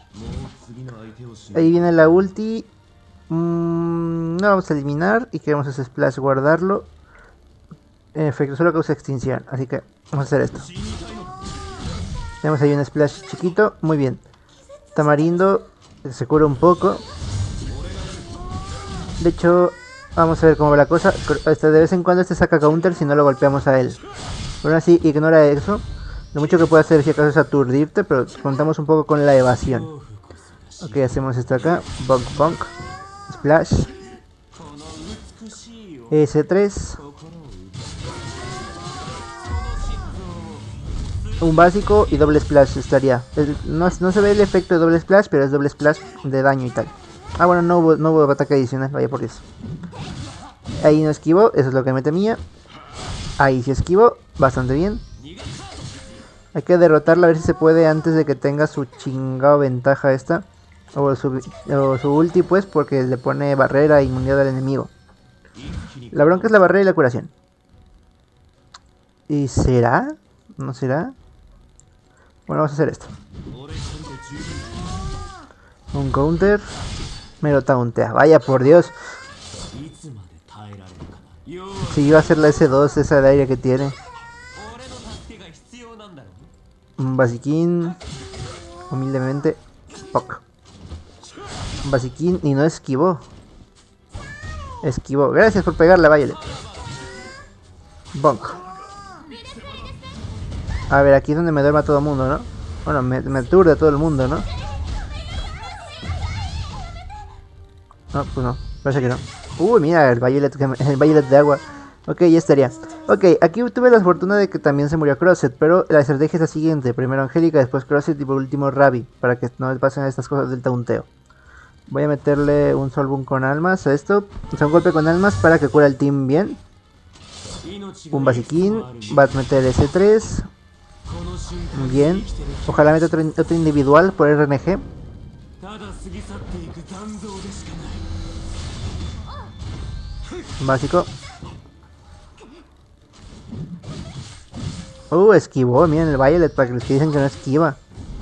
Ahí viene la ulti. Mm, no, vamos a eliminar y queremos ese splash guardarlo. En efecto, solo causa extinción, así que vamos a hacer esto. Tenemos ahí un splash chiquito, muy bien. Tamarindo se cura un poco. De hecho, vamos a ver cómo va la cosa. Este, de vez en cuando este saca counter si no lo golpeamos a él. Pero así, ignora eso. Lo mucho que puede hacer si acaso es aturdirte, pero contamos un poco con la evasión. Ok, hacemos esto acá. Bonk, bonk. Splash. S tres. Un básico y doble splash estaría. El, no, no se ve el efecto de doble splash, pero es doble splash de daño y tal. Ah, bueno, no hubo, no hubo ataque adicional, vaya por eso. Ahí no esquivó, eso es lo que me temía. Ahí sí esquivó, bastante bien. Hay que derrotarla a ver si se puede antes de que tenga su chingada ventaja esta. O su, o su ulti pues, porque le pone barrera e inmunidad al enemigo. La bronca es la barrera y la curación. ¿Y será? ¿No será? Bueno, vamos a hacer esto. Un counter. Me lo tauntea. Vaya por Dios. Si iba a hacer la S dos, esa de aire que tiene. Un basiquín. Humildemente. Poc. Un basiquín y no esquivó. Esquivó. Gracias por pegarle, Violet. Bonk. A ver, aquí es donde me duerma todo el mundo, ¿no? Bueno, me, me aturde a todo el mundo, ¿no? No, pues no. Parece que no. Uy, mira, el Violet, el Violet de agua. Ok, ya estaría. Ok, aquí tuve la fortuna de que también se murió Crosset, pero la estrategia es la siguiente. Primero Angélica, después Crosset y por último Ravi, para que no pasen estas cosas del taunteo. Voy a meterle un Solboom con almas a esto. O sea, un golpe con almas para que cura el team bien. Un basiquín. Va a meter S tres. Bien. Ojalá meta otro, otro individual por R N G. Básico. Uh, esquivó. Miren el Violet para que los que dicen que no esquiva.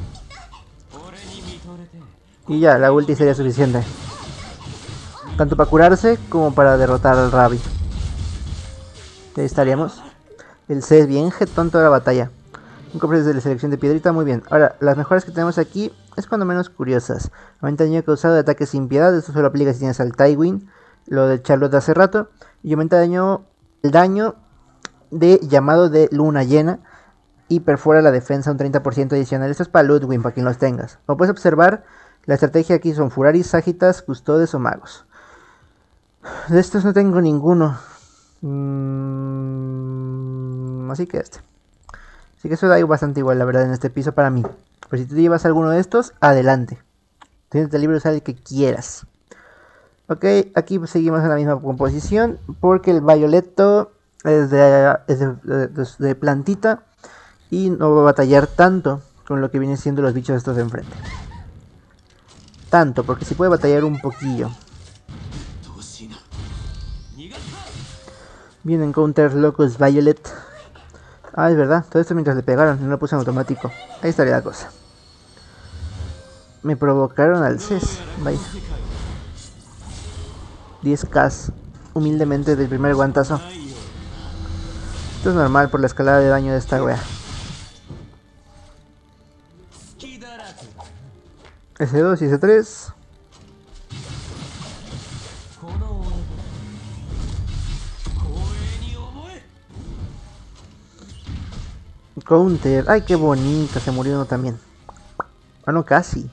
Y ya, la ulti sería suficiente. Tanto para curarse como para derrotar al Ravi. Ahí estaríamos. El C es bien jetón toda la batalla. Un cofre de la selección de piedrita, muy bien. Ahora, las mejoras que tenemos aquí es cuando menos curiosas. Aumenta el daño causado de ataques sin piedad. Esto solo aplica si tienes al Tywin. Lo de Charlotte de hace rato. Y aumenta el daño, el daño de llamado de luna llena. Y perfora la defensa un treinta por ciento adicional. Esto es para Ludwig, para quien los tengas. Como puedes observar, la estrategia aquí son Furaris, Sagitas, Custodes o Magos. De estos no tengo ninguno. Mm... así que este. Así que eso da bastante igual, la verdad, en este piso para mí. Pero si tú llevas alguno de estos, adelante. Tienes el libro, usar el que quieras. Ok, aquí seguimos en la misma composición. Porque el Violetto es de, es de, de, de, de plantita. Y no va a batallar tanto con lo que vienen siendo los bichos estos de enfrente. Tanto, porque sí puede batallar un poquillo. Vienen counters locos Violet. Ah, es verdad, todo esto mientras le pegaron, no lo puse en automático. Ahí estaría la cosa. Me provocaron al C E S. Vaya. diez K humildemente del primer guantazo. Esto es normal por la escalada de daño de esta wea. ese dos y ese tres. Counter. Ay, qué bonita. Se murió uno también. Ah, no, casi.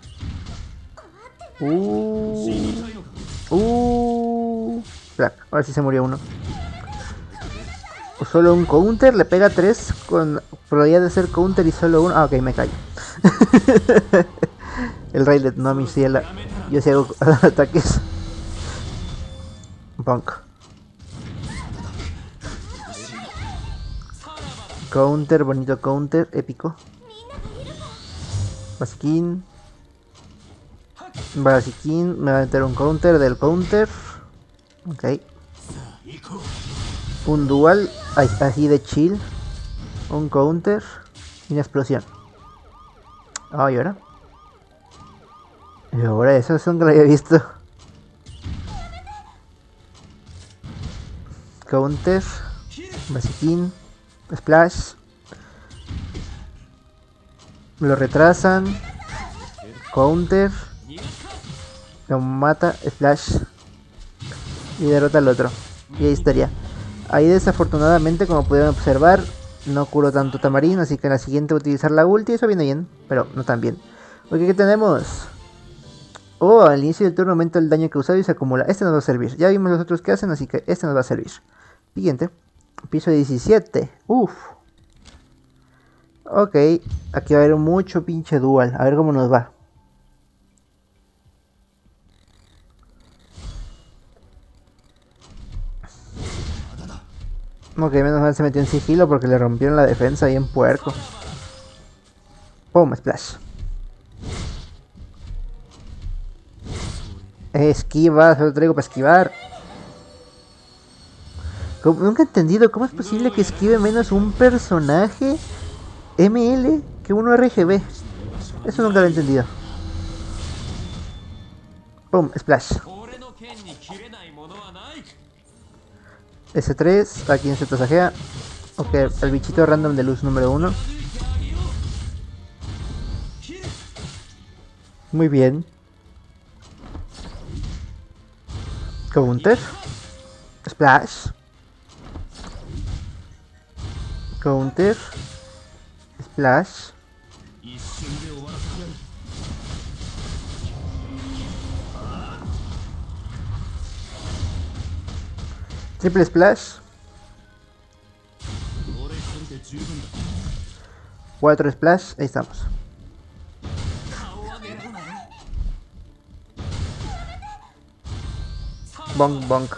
Uh. Uh. Black. Ahora sí se murió uno. Solo un counter. Le pega tres con probabilidad de ser counter y solo uno. Ah, ok, me callo. El Raylet, no mi ciela. Yo sí hago ataques. Punk. Counter, bonito counter, épico. Basiquín. Basiquín, me va a meter un counter del counter. Ok. Un dual, así de chill. Un counter. Y una explosión. Ah, ¿y ahora? Y ahora eso es un que lo había visto. Counter. Basiquín. Splash. Lo retrasan. Counter. Lo mata. Splash. Y derrota al otro. Y ahí estaría. Ahí desafortunadamente, como pudieron observar, no curó tanto Tamarin. Así que en la siguiente voy a utilizar la ulti. Eso viene bien. Pero no tan bien. Ok, ¿qué tenemos? Oh, al inicio del turno aumenta el daño causado y se acumula. Este nos va a servir. Ya vimos los otros que hacen, así que este nos va a servir. Siguiente. Piso diecisiete. Uff. Ok. Aquí va a haber mucho pinche dual. A ver cómo nos va. Ok, menos mal se metió en sigilo porque le rompieron la defensa ahí en puerco. Pum, splash. Esquiva, se lo traigo para esquivar. Nunca he entendido cómo es posible que esquive menos un personaje M L que uno R G B. Eso nunca lo he entendido. Pum, splash. ese tres, a quien se tasajea. Ok, el bichito random de luz número uno. Muy bien. Counter. Splash. Counter. Splash. Triple splash. Cuatro splash. Ahí estamos. Bonk, bonk.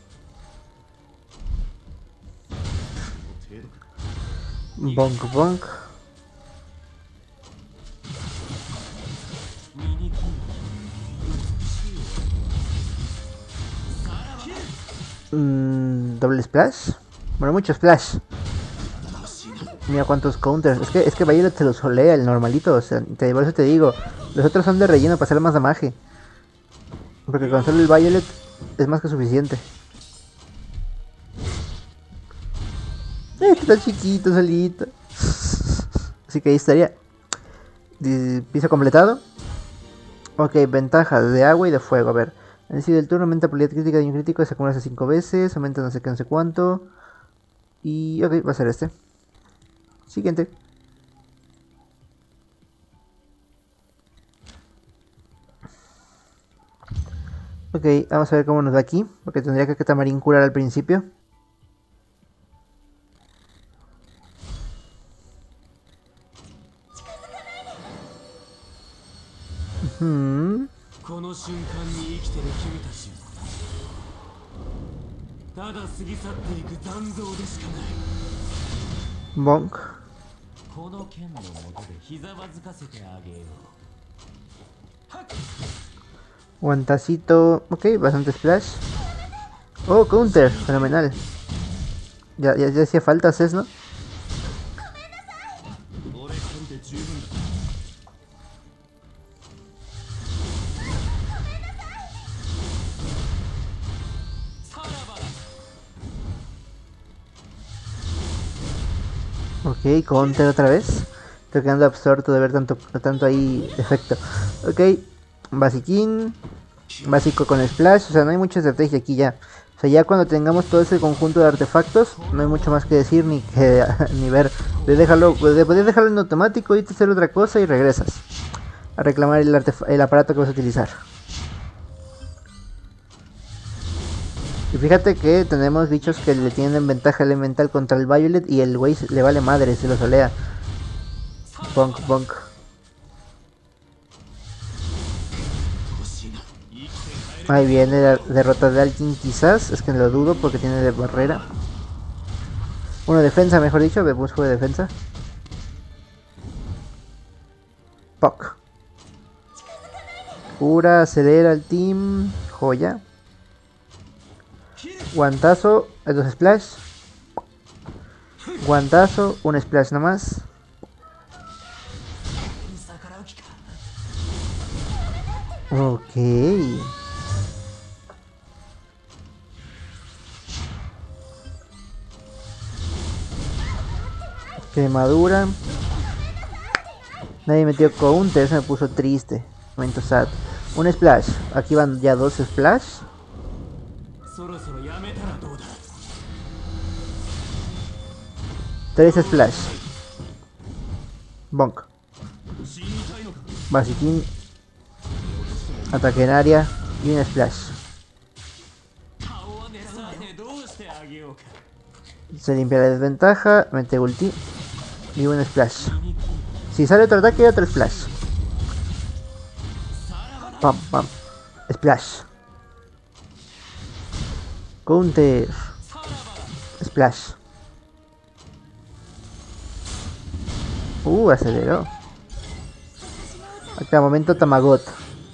Bonk, bonk. Mm, doble splash. Bueno, mucho splash. Mira cuántos counters. Es que, es que Violet se lo solea el normalito. O sea, te, por eso te digo. Los otros son de relleno para hacer más damage. Porque con solo el Violet es más que suficiente. Eh, está chiquito, solito. Así que ahí estaría. Piso completado. Ok, ventajas de agua y de fuego. A ver. Al inicio del turno aumenta probabilidad crítica de daño crítico. Se acumula hasta cinco veces. Aumenta no sé qué, no sé cuánto. Y ok, va a ser este. Siguiente. Ok, vamos a ver cómo nos va aquí. Porque tendría que Tamarin curar al principio. Hmm. Bonk. Guantacito. Ok, bastante splash. Oh, counter. Fenomenal. Ya, ya, ya hacía falta, Cés, ¿no? Ok, counter otra vez. Estoy quedando absorto de ver tanto, tanto ahí efecto. Ok, basiquín. Básico con splash. O sea, no hay mucha estrategia aquí ya. O sea, ya cuando tengamos todo ese conjunto de artefactos, no hay mucho más que decir ni que ni ver. Puedes dejarlo, puedes dejarlo en automático, y hacer otra cosa y regresas a reclamar el, el aparato que vas a utilizar. Y fíjate que tenemos bichos que le tienen ventaja elemental contra el Violet y el güey le vale madre, se lo solea. Bonk, bonk. Ahí viene la derrota de Alkin quizás, es que lo dudo porque tiene de barrera. Uno defensa, mejor dicho, busco de defensa. Puck. Cura, acelera el team. Joya. Guantazo, dos splash. Guantazo, un splash nomás. Ok. Quemadura. Nadie metió counter, se me puso triste. Momento sad. Un splash. Aquí van ya dos splash. Tres splash. Bonk. Basiquín. Ataque en área. Y un splash. Se limpia la desventaja. Mete ulti. Y un splash. Si sale otro ataque, otro splash. Pam, pam. Splash. Counter. Splash. Uh, aceleró. Hasta el momento Tamagot.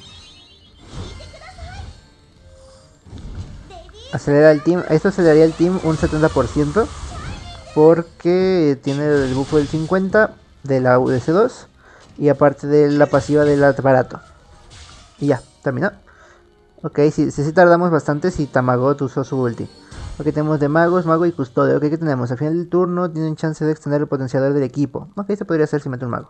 Acelera el team. Esto aceleraría el team un setenta por ciento. Porque tiene el buffo del cincuenta de la U D C dos. Y aparte de la pasiva del aparato. Y ya, terminó. Ok, si sí, sí, tardamos bastante si Tamagot usó su ulti. Ok, tenemos de magos, mago y custodio. Ok, ¿qué tenemos? Al final del turno tienen chance de extender el potenciador del equipo. Ok, se podría hacer si mete un mago.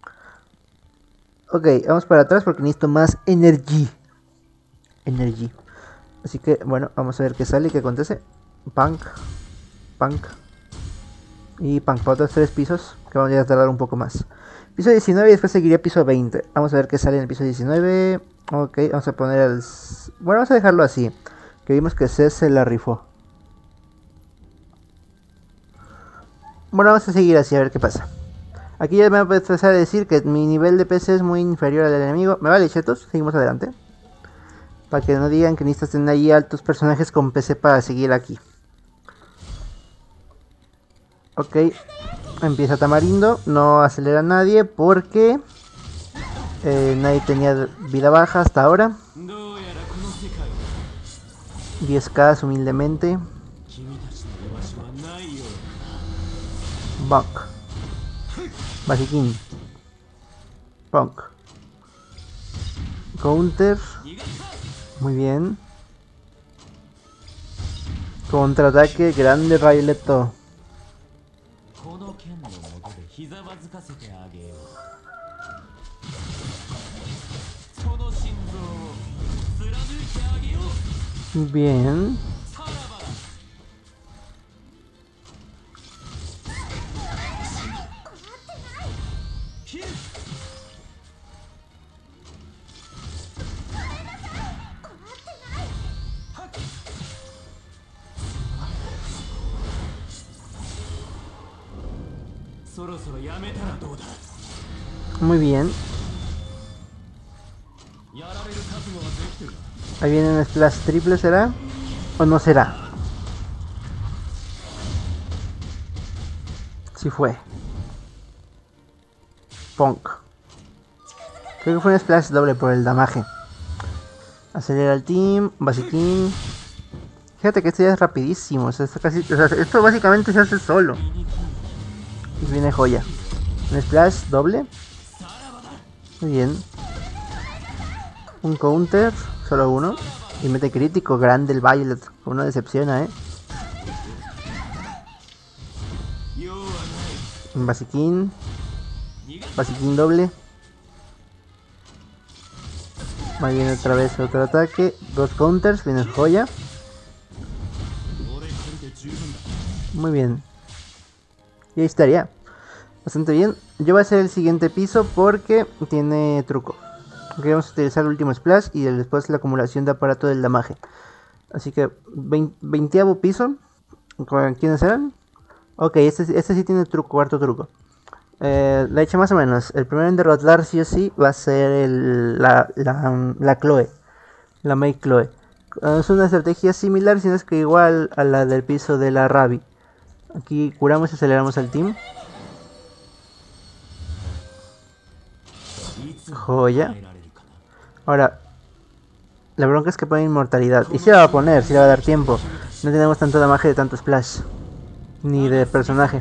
Ok, vamos para atrás porque necesito más energy. Energy. Así que, bueno, vamos a ver qué sale y qué acontece. Punk. Punk. Y punk para otros tres pisos, que vamos a tardar un poco más. Piso diecinueve y después seguiría piso veinte. Vamos a ver qué sale en el piso diecinueve. Ok, vamos a poner el... Bueno, vamos a dejarlo así. Que vimos que C se la rifó. Bueno, vamos a seguir así a ver qué pasa. Aquí ya me voy a empezar a decir que mi nivel de P C es muy inferior al del enemigo. Me vale, chetos, seguimos adelante. Para que no digan que necesitas tener ahí altos personajes con P C para seguir aquí. Ok, empieza Tamarindo, no acelera a nadie porque eh, nadie tenía vida baja hasta ahora. diez k humildemente. Bonk. Basiquín. Bonk. Counter. Muy bien. Contraataque, grande Rayleto. Bien. Muy bien. Ahí viene un splash triple, ¿será? ¿O no será? Sí fue. Punk. Creo que fue un splash doble por el damaje. Acelera el team, basiquín. Fíjate que esto ya es rapidísimo. O sea, esto, casi, o sea, esto básicamente se hace solo. Y viene joya. Un splash doble. Muy bien. Un counter, solo uno. Y mete crítico, grande el Violet. Uno decepciona, eh. Un basiquín. Basiquín doble. Ahí viene otra vez otro ataque. Dos counters, viene joya. Muy bien. Y ahí estaría. Bastante bien. Yo voy a hacer el siguiente piso porque tiene truco. Ok, vamos a utilizar el último splash y después la acumulación de aparato del damaje. Así que veintiavo piso. ¿Quiénes eran? Ok, este, este sí tiene truco, cuarto truco. Eh, de hecho, más o menos. El primero en derrotar sí o sí va a ser el, la, la, la Chloe. La Mei Chloe. Es una estrategia similar, si no es que igual a la del piso de la Rabi. Aquí curamos y aceleramos al team. Joya. Ahora, la bronca es que pone inmortalidad. Y si la va a poner, si le va a dar tiempo. No tenemos tanto damaje de tanto splash. Ni de personaje.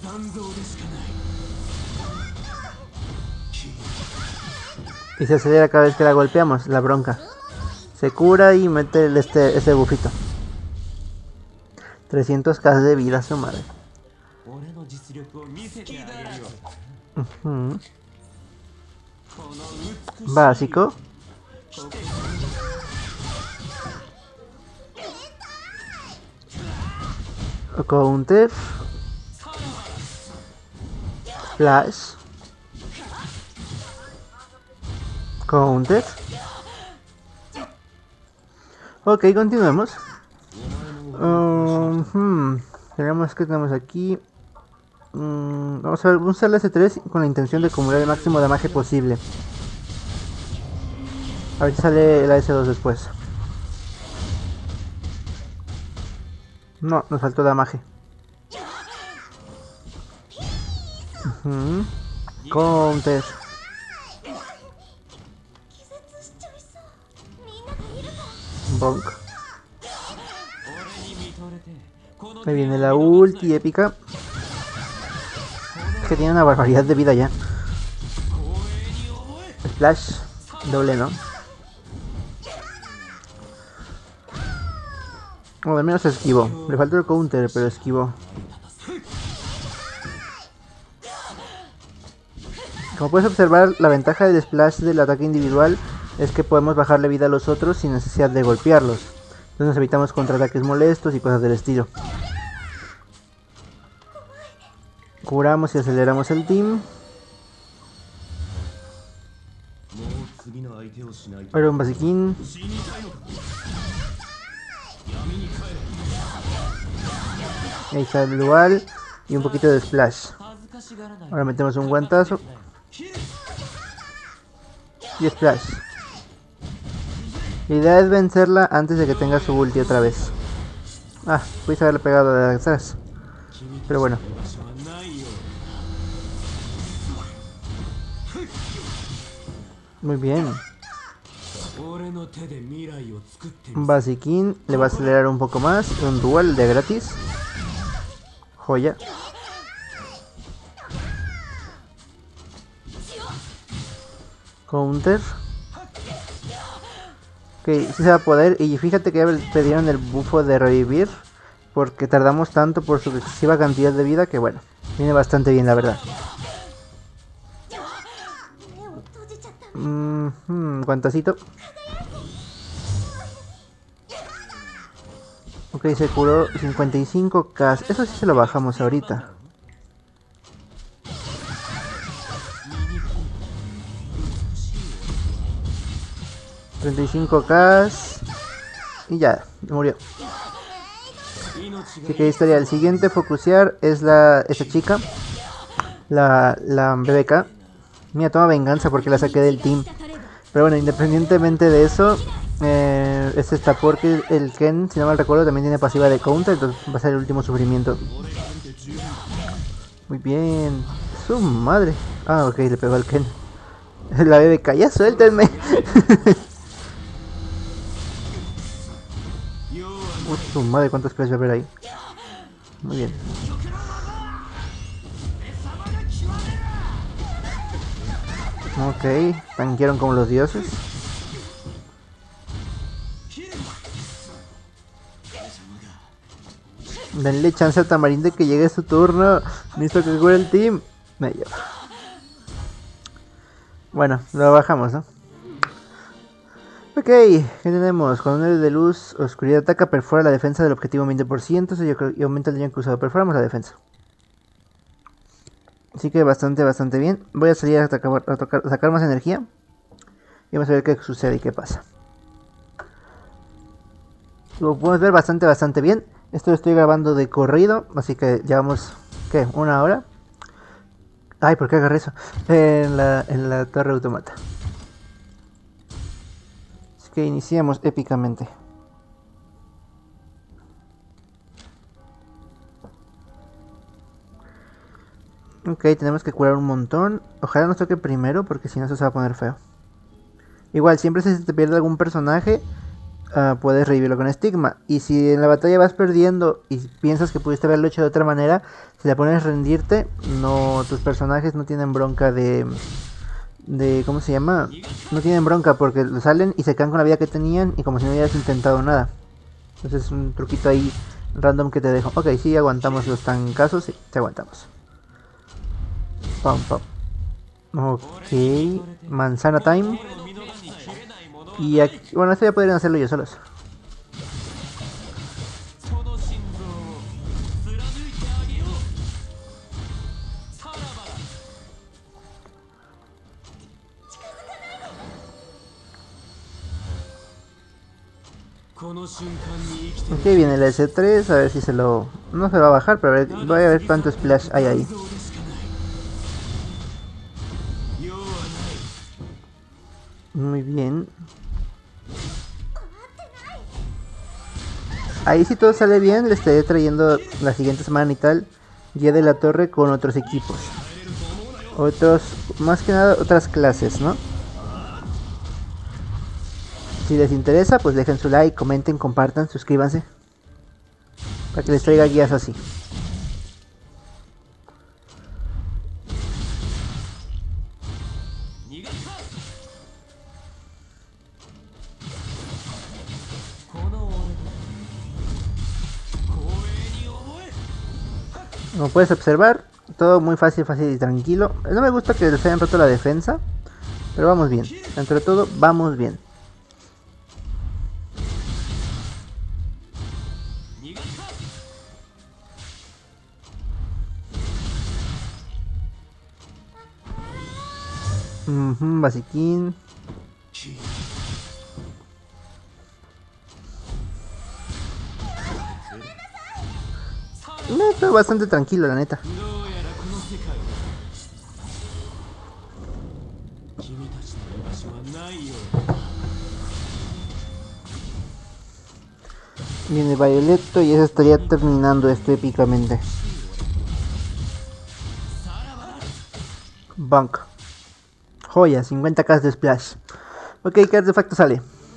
Y se acelera cada vez que la golpeamos, la bronca. Se cura y mete el este, este bufito. trescientos k de vida, su madre. Uh-huh. Básico. Counter. Flash. Counter. Ok, continuemos. Um, hmm, Tenemos que tenemos aquí. Um, vamos a ver, vamos a usar la S tres con la intención de acumular el máximo damaje posible. Ahorita sale la S dos después. No, nos faltó damaje. Uh-huh. Counter. Bonk. Me viene la ulti épica. Que tiene una barbaridad de vida ya. Splash. Doble, ¿no? O al menos esquivo. Le falta el counter, pero esquivo. Como puedes observar, la ventaja del splash del ataque individual es que podemos bajarle vida a los otros sin necesidad de golpearlos. Entonces nos evitamos contraataques molestos y cosas del estilo. Curamos y aceleramos el team. Ahora un basiquín. Ahí está el dual y un poquito de splash. Ahora metemos un guantazo y splash. La idea es vencerla antes de que tenga su ulti otra vez. Ah, pudiste haberle pegado de atrás, pero bueno. Muy bien. Basiquín le va a acelerar un poco más. Un dual de gratis. Joya. Counter. Ok, sí se va a poder. Y fíjate que ya pedieron el bufo de revivir. Porque tardamos tanto por su excesiva cantidad de vida que bueno, viene bastante bien la verdad. Mm-hmm, guantacito. Ok, se curó cincuenta y cinco k. Eso sí se lo bajamos ahorita. treinta y cinco k. Y ya, murió. Así que ahí estaría. El siguiente focusear es la esa chica. La, la B B K. Mira, toma venganza porque la saqué del team. Pero bueno, independientemente de eso, eh, es esta porque el Ken, si no mal recuerdo, también tiene pasiva de counter, entonces va a ser el último sufrimiento. Muy bien. Su madre. Ah, ok, le pegó al Ken. La bebé calla, suéltenme. Uy, su madre, cuántos plays va a haber ahí. Muy bien. Ok, tanquearon como los dioses. Denle chance a Tamarind de que llegue su turno. Necesito que cure el team. Me lleva. Bueno, lo bajamos, ¿no? Ok, ¿qué tenemos? Cuando un héroe de luz, oscuridad ataca, perfora la defensa del objetivo veinte por ciento y aumenta el daño cruzado. Perforamos la defensa. Así que bastante, bastante bien. Voy a salir a, atacar, a, tocar, a sacar más energía. Y vamos a ver qué sucede y qué pasa. Lo podemos ver bastante, bastante bien. Esto lo estoy grabando de corrido. Así que llevamos, ¿qué? Una hora. Ay, ¿por qué agarré eso? En la, en la torre automata. Así que iniciamos épicamente. Ok, tenemos que curar un montón. Ojalá nos toque primero, porque si no eso se va a poner feo. Igual, siempre si se te pierde algún personaje, uh, puedes revivirlo con estigma. Y si en la batalla vas perdiendo y piensas que pudiste haberlo hecho de otra manera, si le pones rendirte, no, tus personajes no tienen bronca de... de ¿cómo se llama? No tienen bronca porque salen y se quedan con la vida que tenían y como si no hubieras intentado nada. Entonces es un truquito ahí random que te dejo. Ok, sí, aguantamos los tancazos, sí, te aguantamos. Pam, pam. Ok, manzana time. Y aquí, bueno, esto ya podrían hacerlo yo solos. Ok, viene el S tres, a ver si se lo... no se va a bajar, pero a ver, voy a ver cuánto splash hay ahí. Muy bien. Ahí si todo sale bien, le estaré trayendo la siguiente semana y tal, guía de la torre con otros equipos. Otros, más que nada otras clases, ¿no? Si les interesa, pues dejen su like, comenten, compartan, suscríbanse. Para que les traiga guías así. Como puedes observar, todo muy fácil, fácil y tranquilo. No me gusta que les hayan roto la defensa, pero vamos bien. Entre todo, vamos bien. Uh-huh, basiquín. No, estoy bastante tranquilo, la neta. Viene Violeto y eso estaría terminando esto épicamente. Bunk. Joya, cincuenta k de splash. Ok, ¿qué artefacto sale?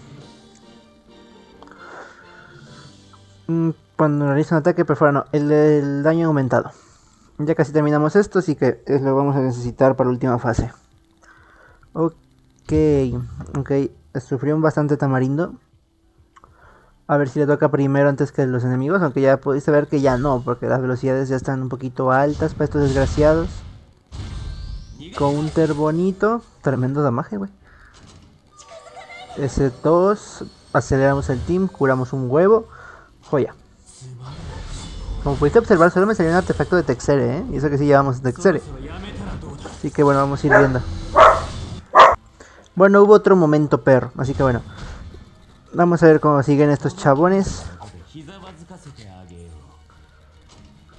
Mm, cuando realiza un ataque perfora, no, el, el daño aumentado. Ya casi terminamos esto, así que lo vamos a necesitar para la última fase. Ok, ok, sufrió un bastante Tamarindo. A ver si le toca primero antes que los enemigos, aunque ya pudiste ver que ya no, porque las velocidades ya están un poquito altas para estos desgraciados. Counter bonito, tremendo damaje, güey. S dos, aceleramos el team, curamos un huevo. Joya. Como pudiste observar, solo me salió un artefacto de Texere, ¿eh? Y eso que sí llevamos Texere. Así que bueno, vamos a ir viendo. Bueno, hubo otro momento perro, así que bueno. Vamos a ver cómo siguen estos chabones.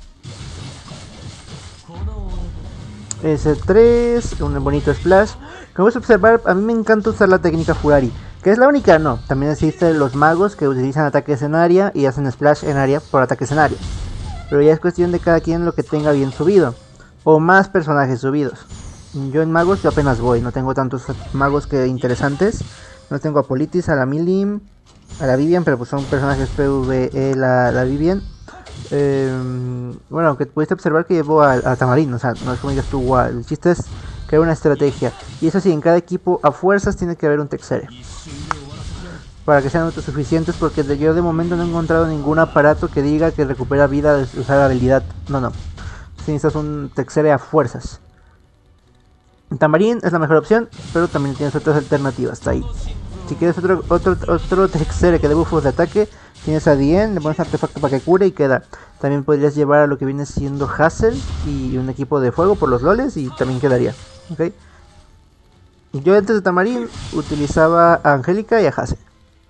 S tres, un bonito splash. Como puedes observar, a mí me encanta usar la técnica Furari. ¿Que es la única? No. También existen los magos que utilizan ataques en área y hacen splash en área por ataques en área. Pero ya es cuestión de cada quien lo que tenga bien subido. O más personajes subidos. Yo en magos yo apenas voy. No tengo tantos magos que interesantes. No tengo a Politis, a la Milim, a la Vivian, pero pues son personajes PvE la, la Vivian. Eh, bueno, aunque pudiste observar que llevó a, a Tamarin. O sea, no es como digas tú, wow. El chiste es crear una estrategia. Y eso sí, en cada equipo a fuerzas tiene que haber un Texere. Para que sean autosuficientes, porque de, yo de momento no he encontrado ningún aparato que diga que recupera vida de usar la habilidad. No, no. Si necesitas un Texere a fuerzas. Tamarin es la mejor opción, pero también tienes otras alternativas hasta ahí. Si quieres otro otro otro Texere que dé buffos de ataque, tienes a Dien, le pones artefacto para que cure y queda. También podrías llevar a lo que viene siendo Hazel y un equipo de fuego por los loles y también quedaría. ¿Okay? Yo antes de Tamarin utilizaba a Angélica y a Hazel.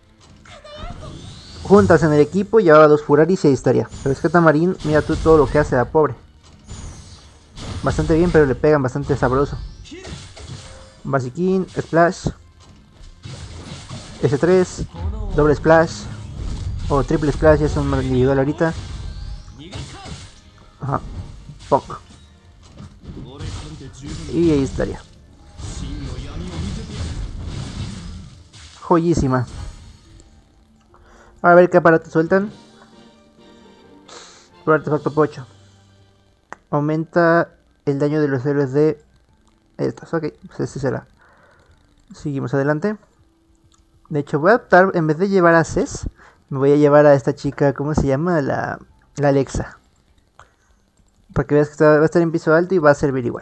Juntas en el equipo, llevaba dos Furaris y ahí estaría. Pero es que Tamarin, mira tú todo lo que hace a pobre. Bastante bien, pero le pegan bastante sabroso. Basiquín, Splash. ese tres, doble Splash. O triple Splash, ya es un individual ahorita. Ajá, Punk. Y ahí estaría. Joyísima. A ver qué aparato sueltan. Por artefacto pocho. Aumenta el daño de los héroes de estos. Ok, pues ese será. Seguimos adelante. De hecho voy a optar, en vez de llevar a Cés, me voy a llevar a esta chica, ¿cómo se llama? La, la Alexa. Para que veas que está, va a estar en piso alto y va a servir igual.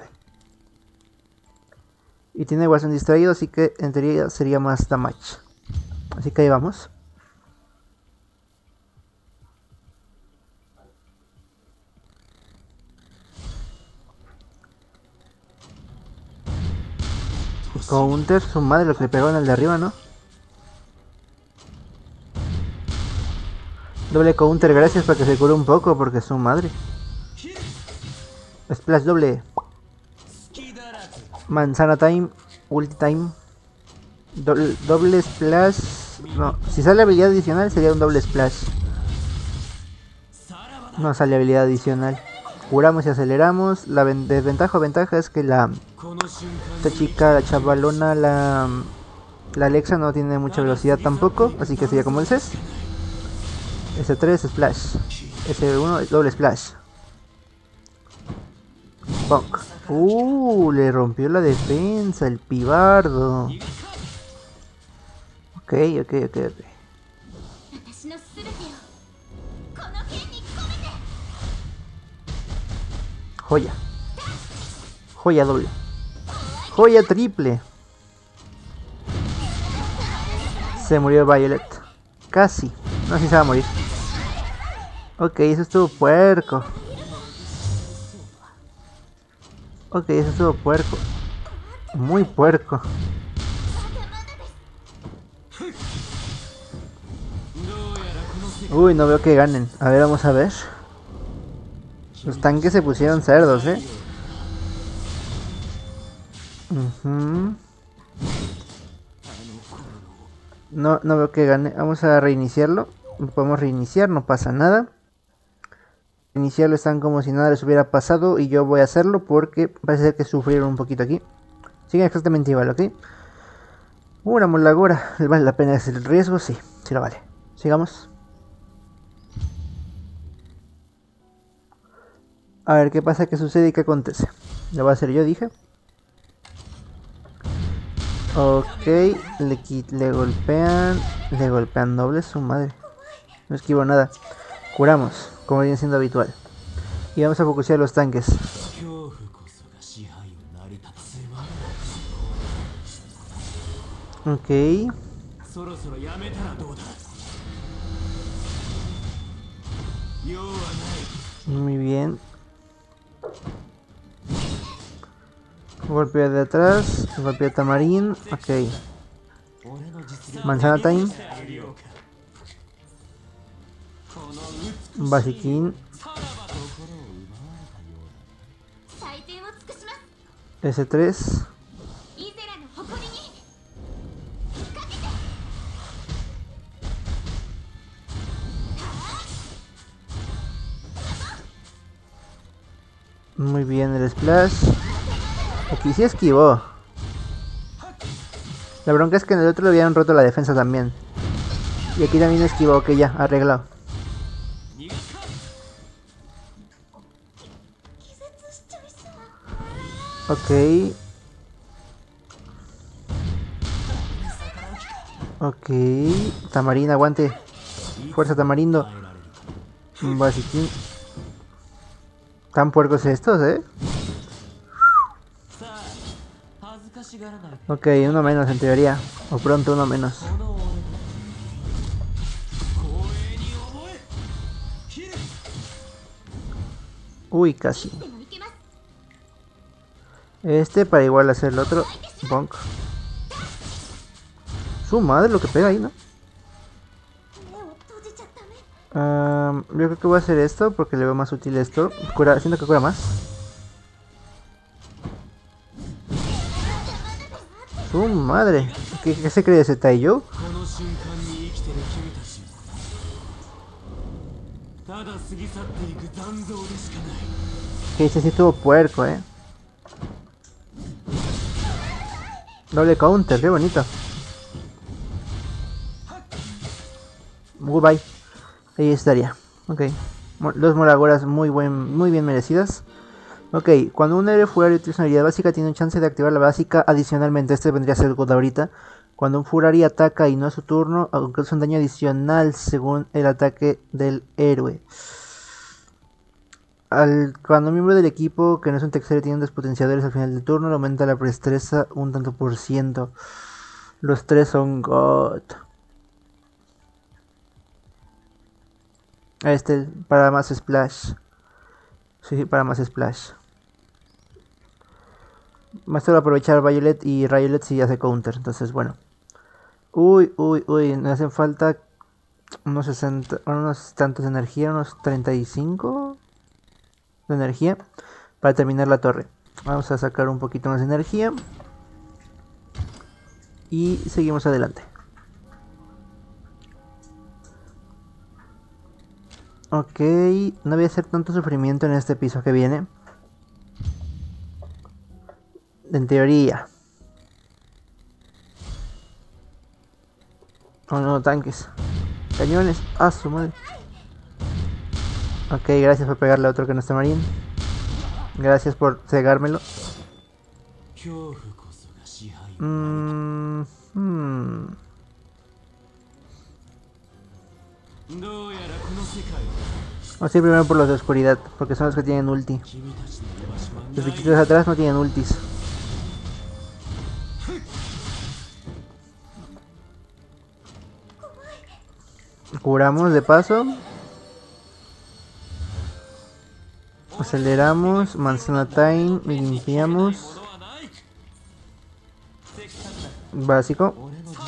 Y tiene igual un distraído, así que en teoría sería más damage. Así que ahí vamos. Counter, su madre, lo que le pegó en el de arriba, ¿no? Doble counter, gracias para que se cure un poco, porque es su madre. Splash doble. Manzana time, ulti time. Doble, doble splash. No, si sale habilidad adicional sería un doble splash. No sale habilidad adicional. Curamos y aceleramos. La desventaja o ventaja es que la esta chica, la chavalona, la la Alexa no tiene mucha velocidad tampoco, así que sería como el Cés. ese tres splash, ese uno doble splash. Punk. Uh, le rompió la defensa el pibardo. Ok, ok, ok, ok. Joya. Joya doble. Joya triple. Se murió Violet. Casi. No sé si se va a morir. Ok, eso estuvo puerco. Ok, eso estuvo puerco. Muy puerco. Uy, no veo que ganen. A ver, vamos a ver. Los tanques se pusieron cerdos, eh. Uh-huh. No, no veo que gane. Vamos a reiniciarlo. Lo podemos reiniciar, no pasa nada. Iniciarlo están como si nada les hubiera pasado. Y yo voy a hacerlo porque parece ser que sufrieron un poquito aquí. Siguen exactamente igual, ¿ok? Una molagora. ¿Vale la pena hacer el riesgo? Sí, sí lo vale. Sigamos. A ver qué pasa, qué sucede y qué acontece. Lo voy a hacer yo, dije. Ok, le, le golpean. Le golpean doble, su madre. No esquivo nada. Curamos, como viene siendo habitual. Y vamos a focusear los tanques. Ok. Muy bien. Golpea de atrás, golpea Tamarin, ok. Manzana time. Basiquín. ese tres. Muy bien el splash. Aquí sí esquivó. La bronca es que en el otro le habían roto la defensa también. Y aquí también esquivó, ok, ya, arreglado. Ok. Ok. Tamarín, aguante. Fuerza Tamarindo. Basiquín. Tan puercos estos, eh. Ok, uno menos en teoría. O pronto uno menos. Uy, casi. Este para igual hacer el otro. Bonk. Su madre lo que pega ahí, ¿no? Um, yo creo que voy a hacer esto porque le veo más útil esto. Cura, siento que cura más. Su madre. ¿Qué, qué se cree ese Taiyo? Que ese sí estuvo puerco, eh. Doble counter, qué bonito. Goodbye. Ahí estaría. Ok. Dos moragoras muy buen, muy bien merecidas. Ok, cuando un héroe Furari utiliza una habilidad básica, tiene un chance de activar la básica. Adicionalmente, este vendría a ser el God ahorita. Cuando un Furari ataca y no es su turno, aunque es un daño adicional según el ataque del héroe. Al, cuando un miembro del equipo que no es un texero tiene dos potenciadores al final del turno, le aumenta la destreza un tanto por ciento. Los tres son God. Este para más splash. Sí, sí, para más splash. Más solo aprovechar Violet y Violet si hace counter. Entonces, bueno. Uy, uy, uy. Me hacen falta unos sesenta, unos tantos de energía, unos treinta y cinco de energía para terminar la torre. Vamos a sacar un poquito más de energía. Y seguimos adelante. Ok, no voy a hacer tanto sufrimiento en este piso que viene. En teoría. Oh no, tanques. Cañones. Ah, su madre. Ok, gracias por pegarle a otro que no está marín. Gracias por cegármelo. Mm, hmm. Vamos a ir primero por los de oscuridad, porque son los que tienen ulti. Los bichitos de atrás no tienen ultis. Curamos de paso. Aceleramos, manzana time, limpiamos. Básico.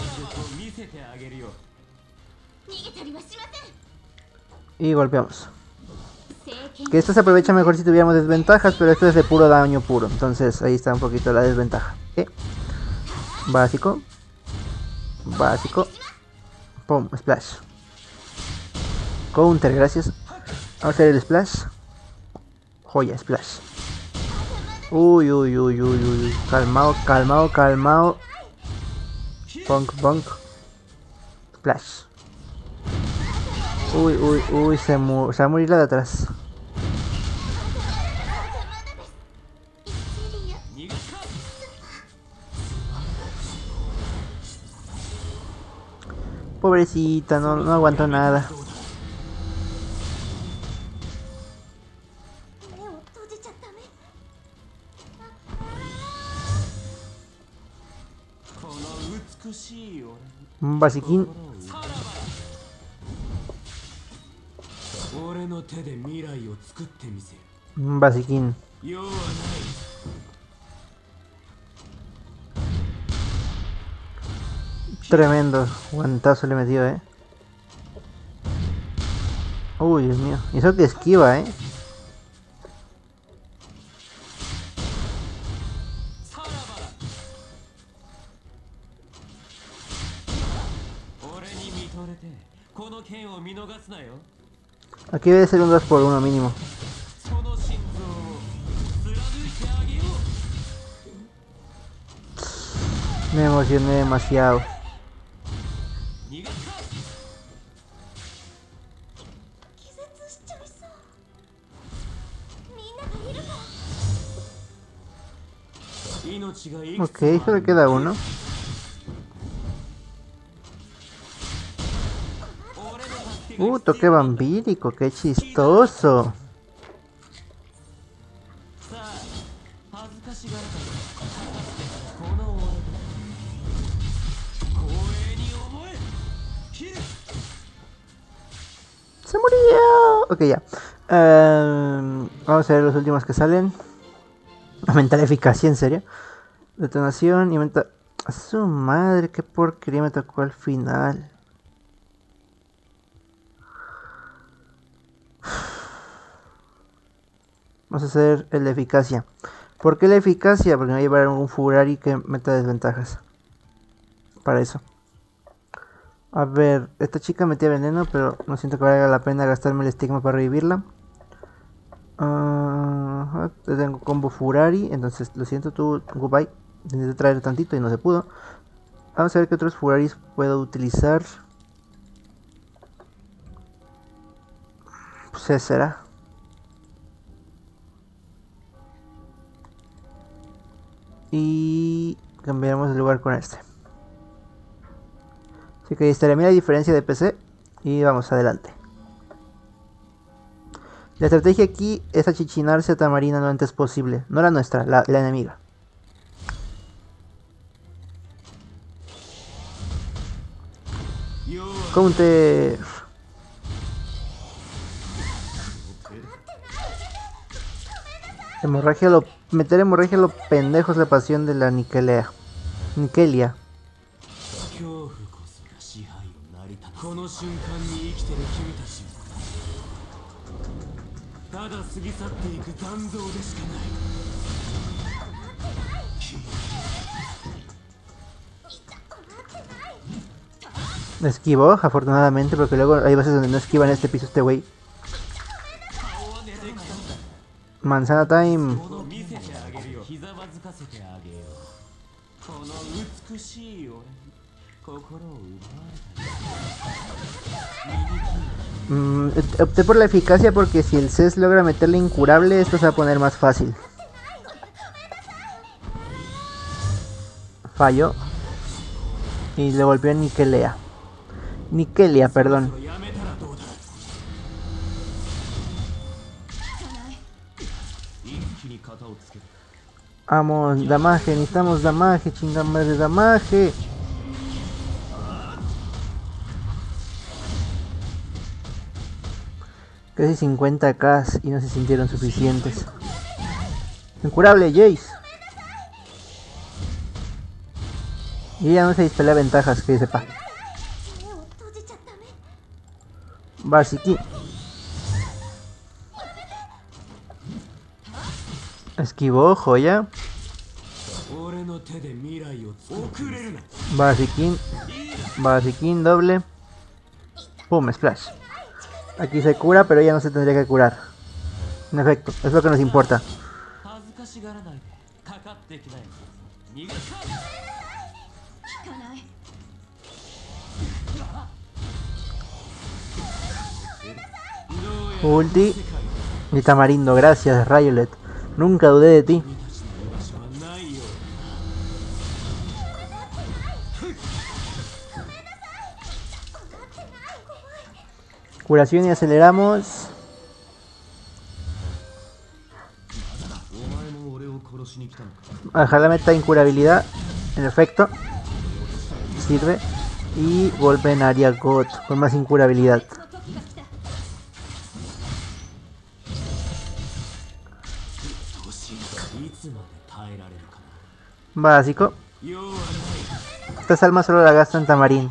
Y golpeamos. Que esto se aprovecha mejor si tuviéramos desventajas, pero esto es de puro daño puro. Entonces ahí está un poquito la desventaja. ¿Eh? Básico. Básico. Pum, splash. Counter, gracias. Vamos a hacer el splash. Joya, splash. Uy, uy, uy, uy, uy. Calmado, calmado, calmado. Punk, punk. Splash. Uy, uy, uy, se, mu se va a morir la de atrás. Pobrecita, no, no aguantó nada. Un basiquín. Un basiquín. Tremendo guantazo le metió, eh. Uy, Dios mío. Y eso que esquiva, eh. Aquí debe ser un dos por uno mínimo. Me emocioné demasiado. Ok, solo queda uno. Uh, toque vampírico, qué chistoso. Se murió. Ok, ya. Um, vamos a ver los últimos que salen. Aumentar la eficacia, en serio. Detonación y aumenta... A su madre, qué porquería me tocó al final. Vamos a hacer el de eficacia. ¿Por qué la eficacia? Porque me va a llevar un Furari que meta desventajas. Para eso. A ver, esta chica metía veneno, pero no siento que valga la pena gastarme el estigma para revivirla. Uh, tengo combo Furari, entonces lo siento tú, goodbye. Intenté traer tantito y no se pudo. Vamos a ver qué otros Furaris puedo utilizar. Pues ese será. Y cambiaremos de lugar con este. Así que ahí estaría. Mira la diferencia de P C. Y vamos adelante. La estrategia aquí es achichinarse a Tamarina lo antes posible. No la nuestra, la, la enemiga. Counter. Hemorragia lo... Meter hemorragia a los pendejos, la pasión de la Nikelea. Nikelia. Esquivó, afortunadamente, porque luego hay veces donde no esquivan este piso este güey. Manzana time. Mm, opté por la eficacia porque si el C E S logra meterle incurable, esto se va a poner más fácil. Falló. Y le golpeó a Nikelea. Nikelia, perdón. Vamos, damaje, necesitamos damaje, chingada de damaje. Casi cincuenta K y no se sintieron suficientes. Incurable, Jace. Y ya no se dispela ventajas, que sepa. Barsiki. Esquivó, joya. Barsikin. Barsikin doble. Pum, splash. Aquí se cura, pero ella no se tendría que curar. En efecto, es lo que nos importa. Ulti. Y Tamarindo, gracias, Rayolet. Nunca dudé de ti. Curación y aceleramos. Bajar la meta de incurabilidad. En efecto. Sirve. Y golpe en área God con más incurabilidad. Básico. Esta alma solo la gasta en Tamarín.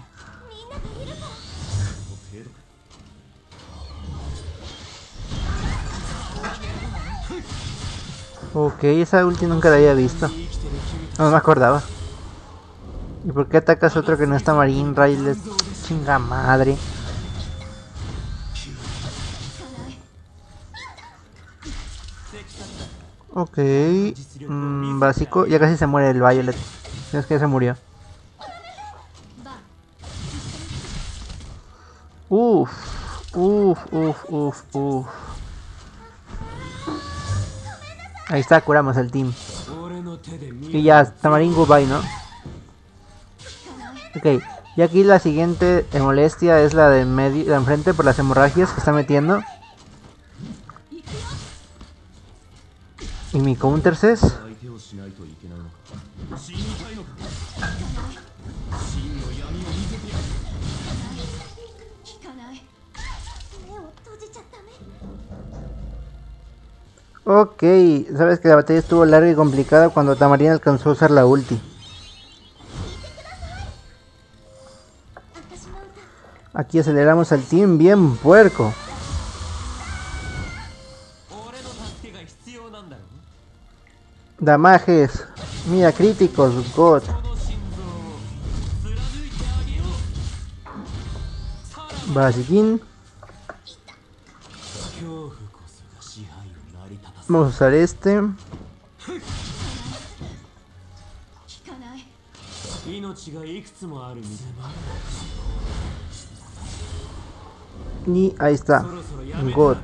Ok, esa ulti nunca la había visto. No me acordaba. ¿Y por qué atacas otro que no es Tamarín, Raylet? Chinga madre. Ok. Mm, básico. Ya casi se muere el Violet. Es que se murió. Uf, uf, uf, uf, uf. Ahí está, curamos el team. Y ya, Tamarin goodbye, ¿no? Ok, y aquí la siguiente molestia es la de medio, de enfrente por las hemorragias que está metiendo. Y mi counter es... Ok, sabes que la batalla estuvo larga y complicada cuando Tamarin alcanzó a usar la ulti. Aquí aceleramos al team, bien puerco. Damajes, mira, críticos, God. Basiquín. Vamos a usar este. Y ahí está. God.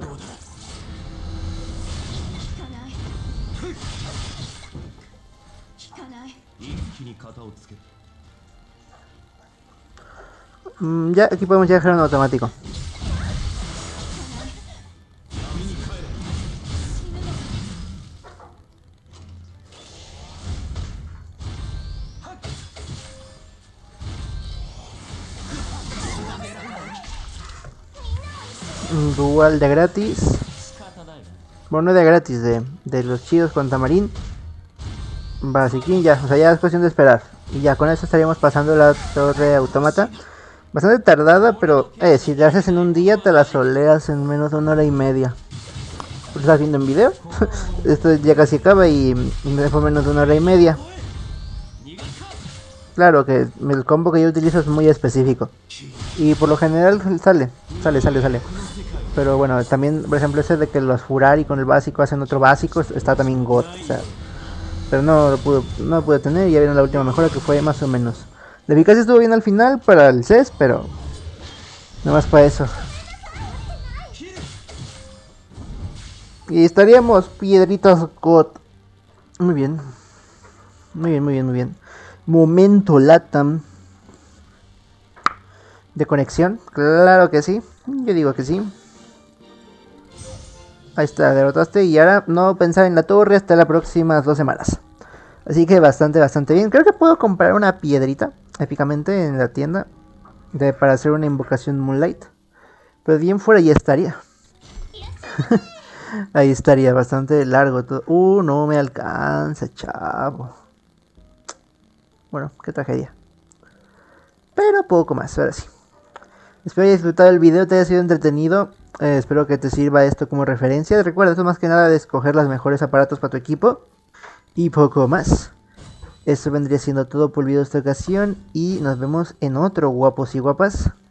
Mm, ya, aquí podemos ya dejar en automático. Dual de gratis. Bueno, no de gratis, de, de los chidos con Tamarin. Basiquín ya, o sea, ya es cuestión de esperar. Y ya con eso estaríamos pasando la torre autómata. Bastante tardada, pero eh, si la haces en un día te la soleas en menos de una hora y media. ¿Lo estás viendo en video? Esto ya casi acaba y me fue menos de una hora y media. Claro que el combo que yo utilizo es muy específico. Y por lo general sale, sale, sale, sale. Pero bueno, también, por ejemplo, ese de que los Furari con el básico hacen otro básico, está también God. O sea, pero no lo pude, no lo pude tener y ya vieron la última mejora que fue más o menos. La eficacia estuvo bien al final para el C E S, pero nada más para eso. Y estaríamos piedritas God. Muy bien. Muy bien, muy bien, muy bien. Momento Latam. ¿De conexión? Claro que sí. Yo digo que sí. Ahí está, derrotaste y ahora no pensar en la torre hasta las próximas dos semanas. Así que bastante, bastante bien. Creo que puedo comprar una piedrita épicamente en la tienda de, para hacer una invocación Moonlight. Pero bien fuera ya estaría. Ahí estaría, bastante largo todo. Uh, no me alcanza, chavo. Bueno, qué tragedia. Pero poco más, ahora sí. Espero hayas disfrutado el video, te haya sido entretenido. Eh, espero que te sirva esto como referencia. Recuerda, esto más que nada de escoger los mejores aparatos para tu equipo. Y poco más. Eso vendría siendo todo por el video de esta ocasión. Y nos vemos en otro, guapos y guapas.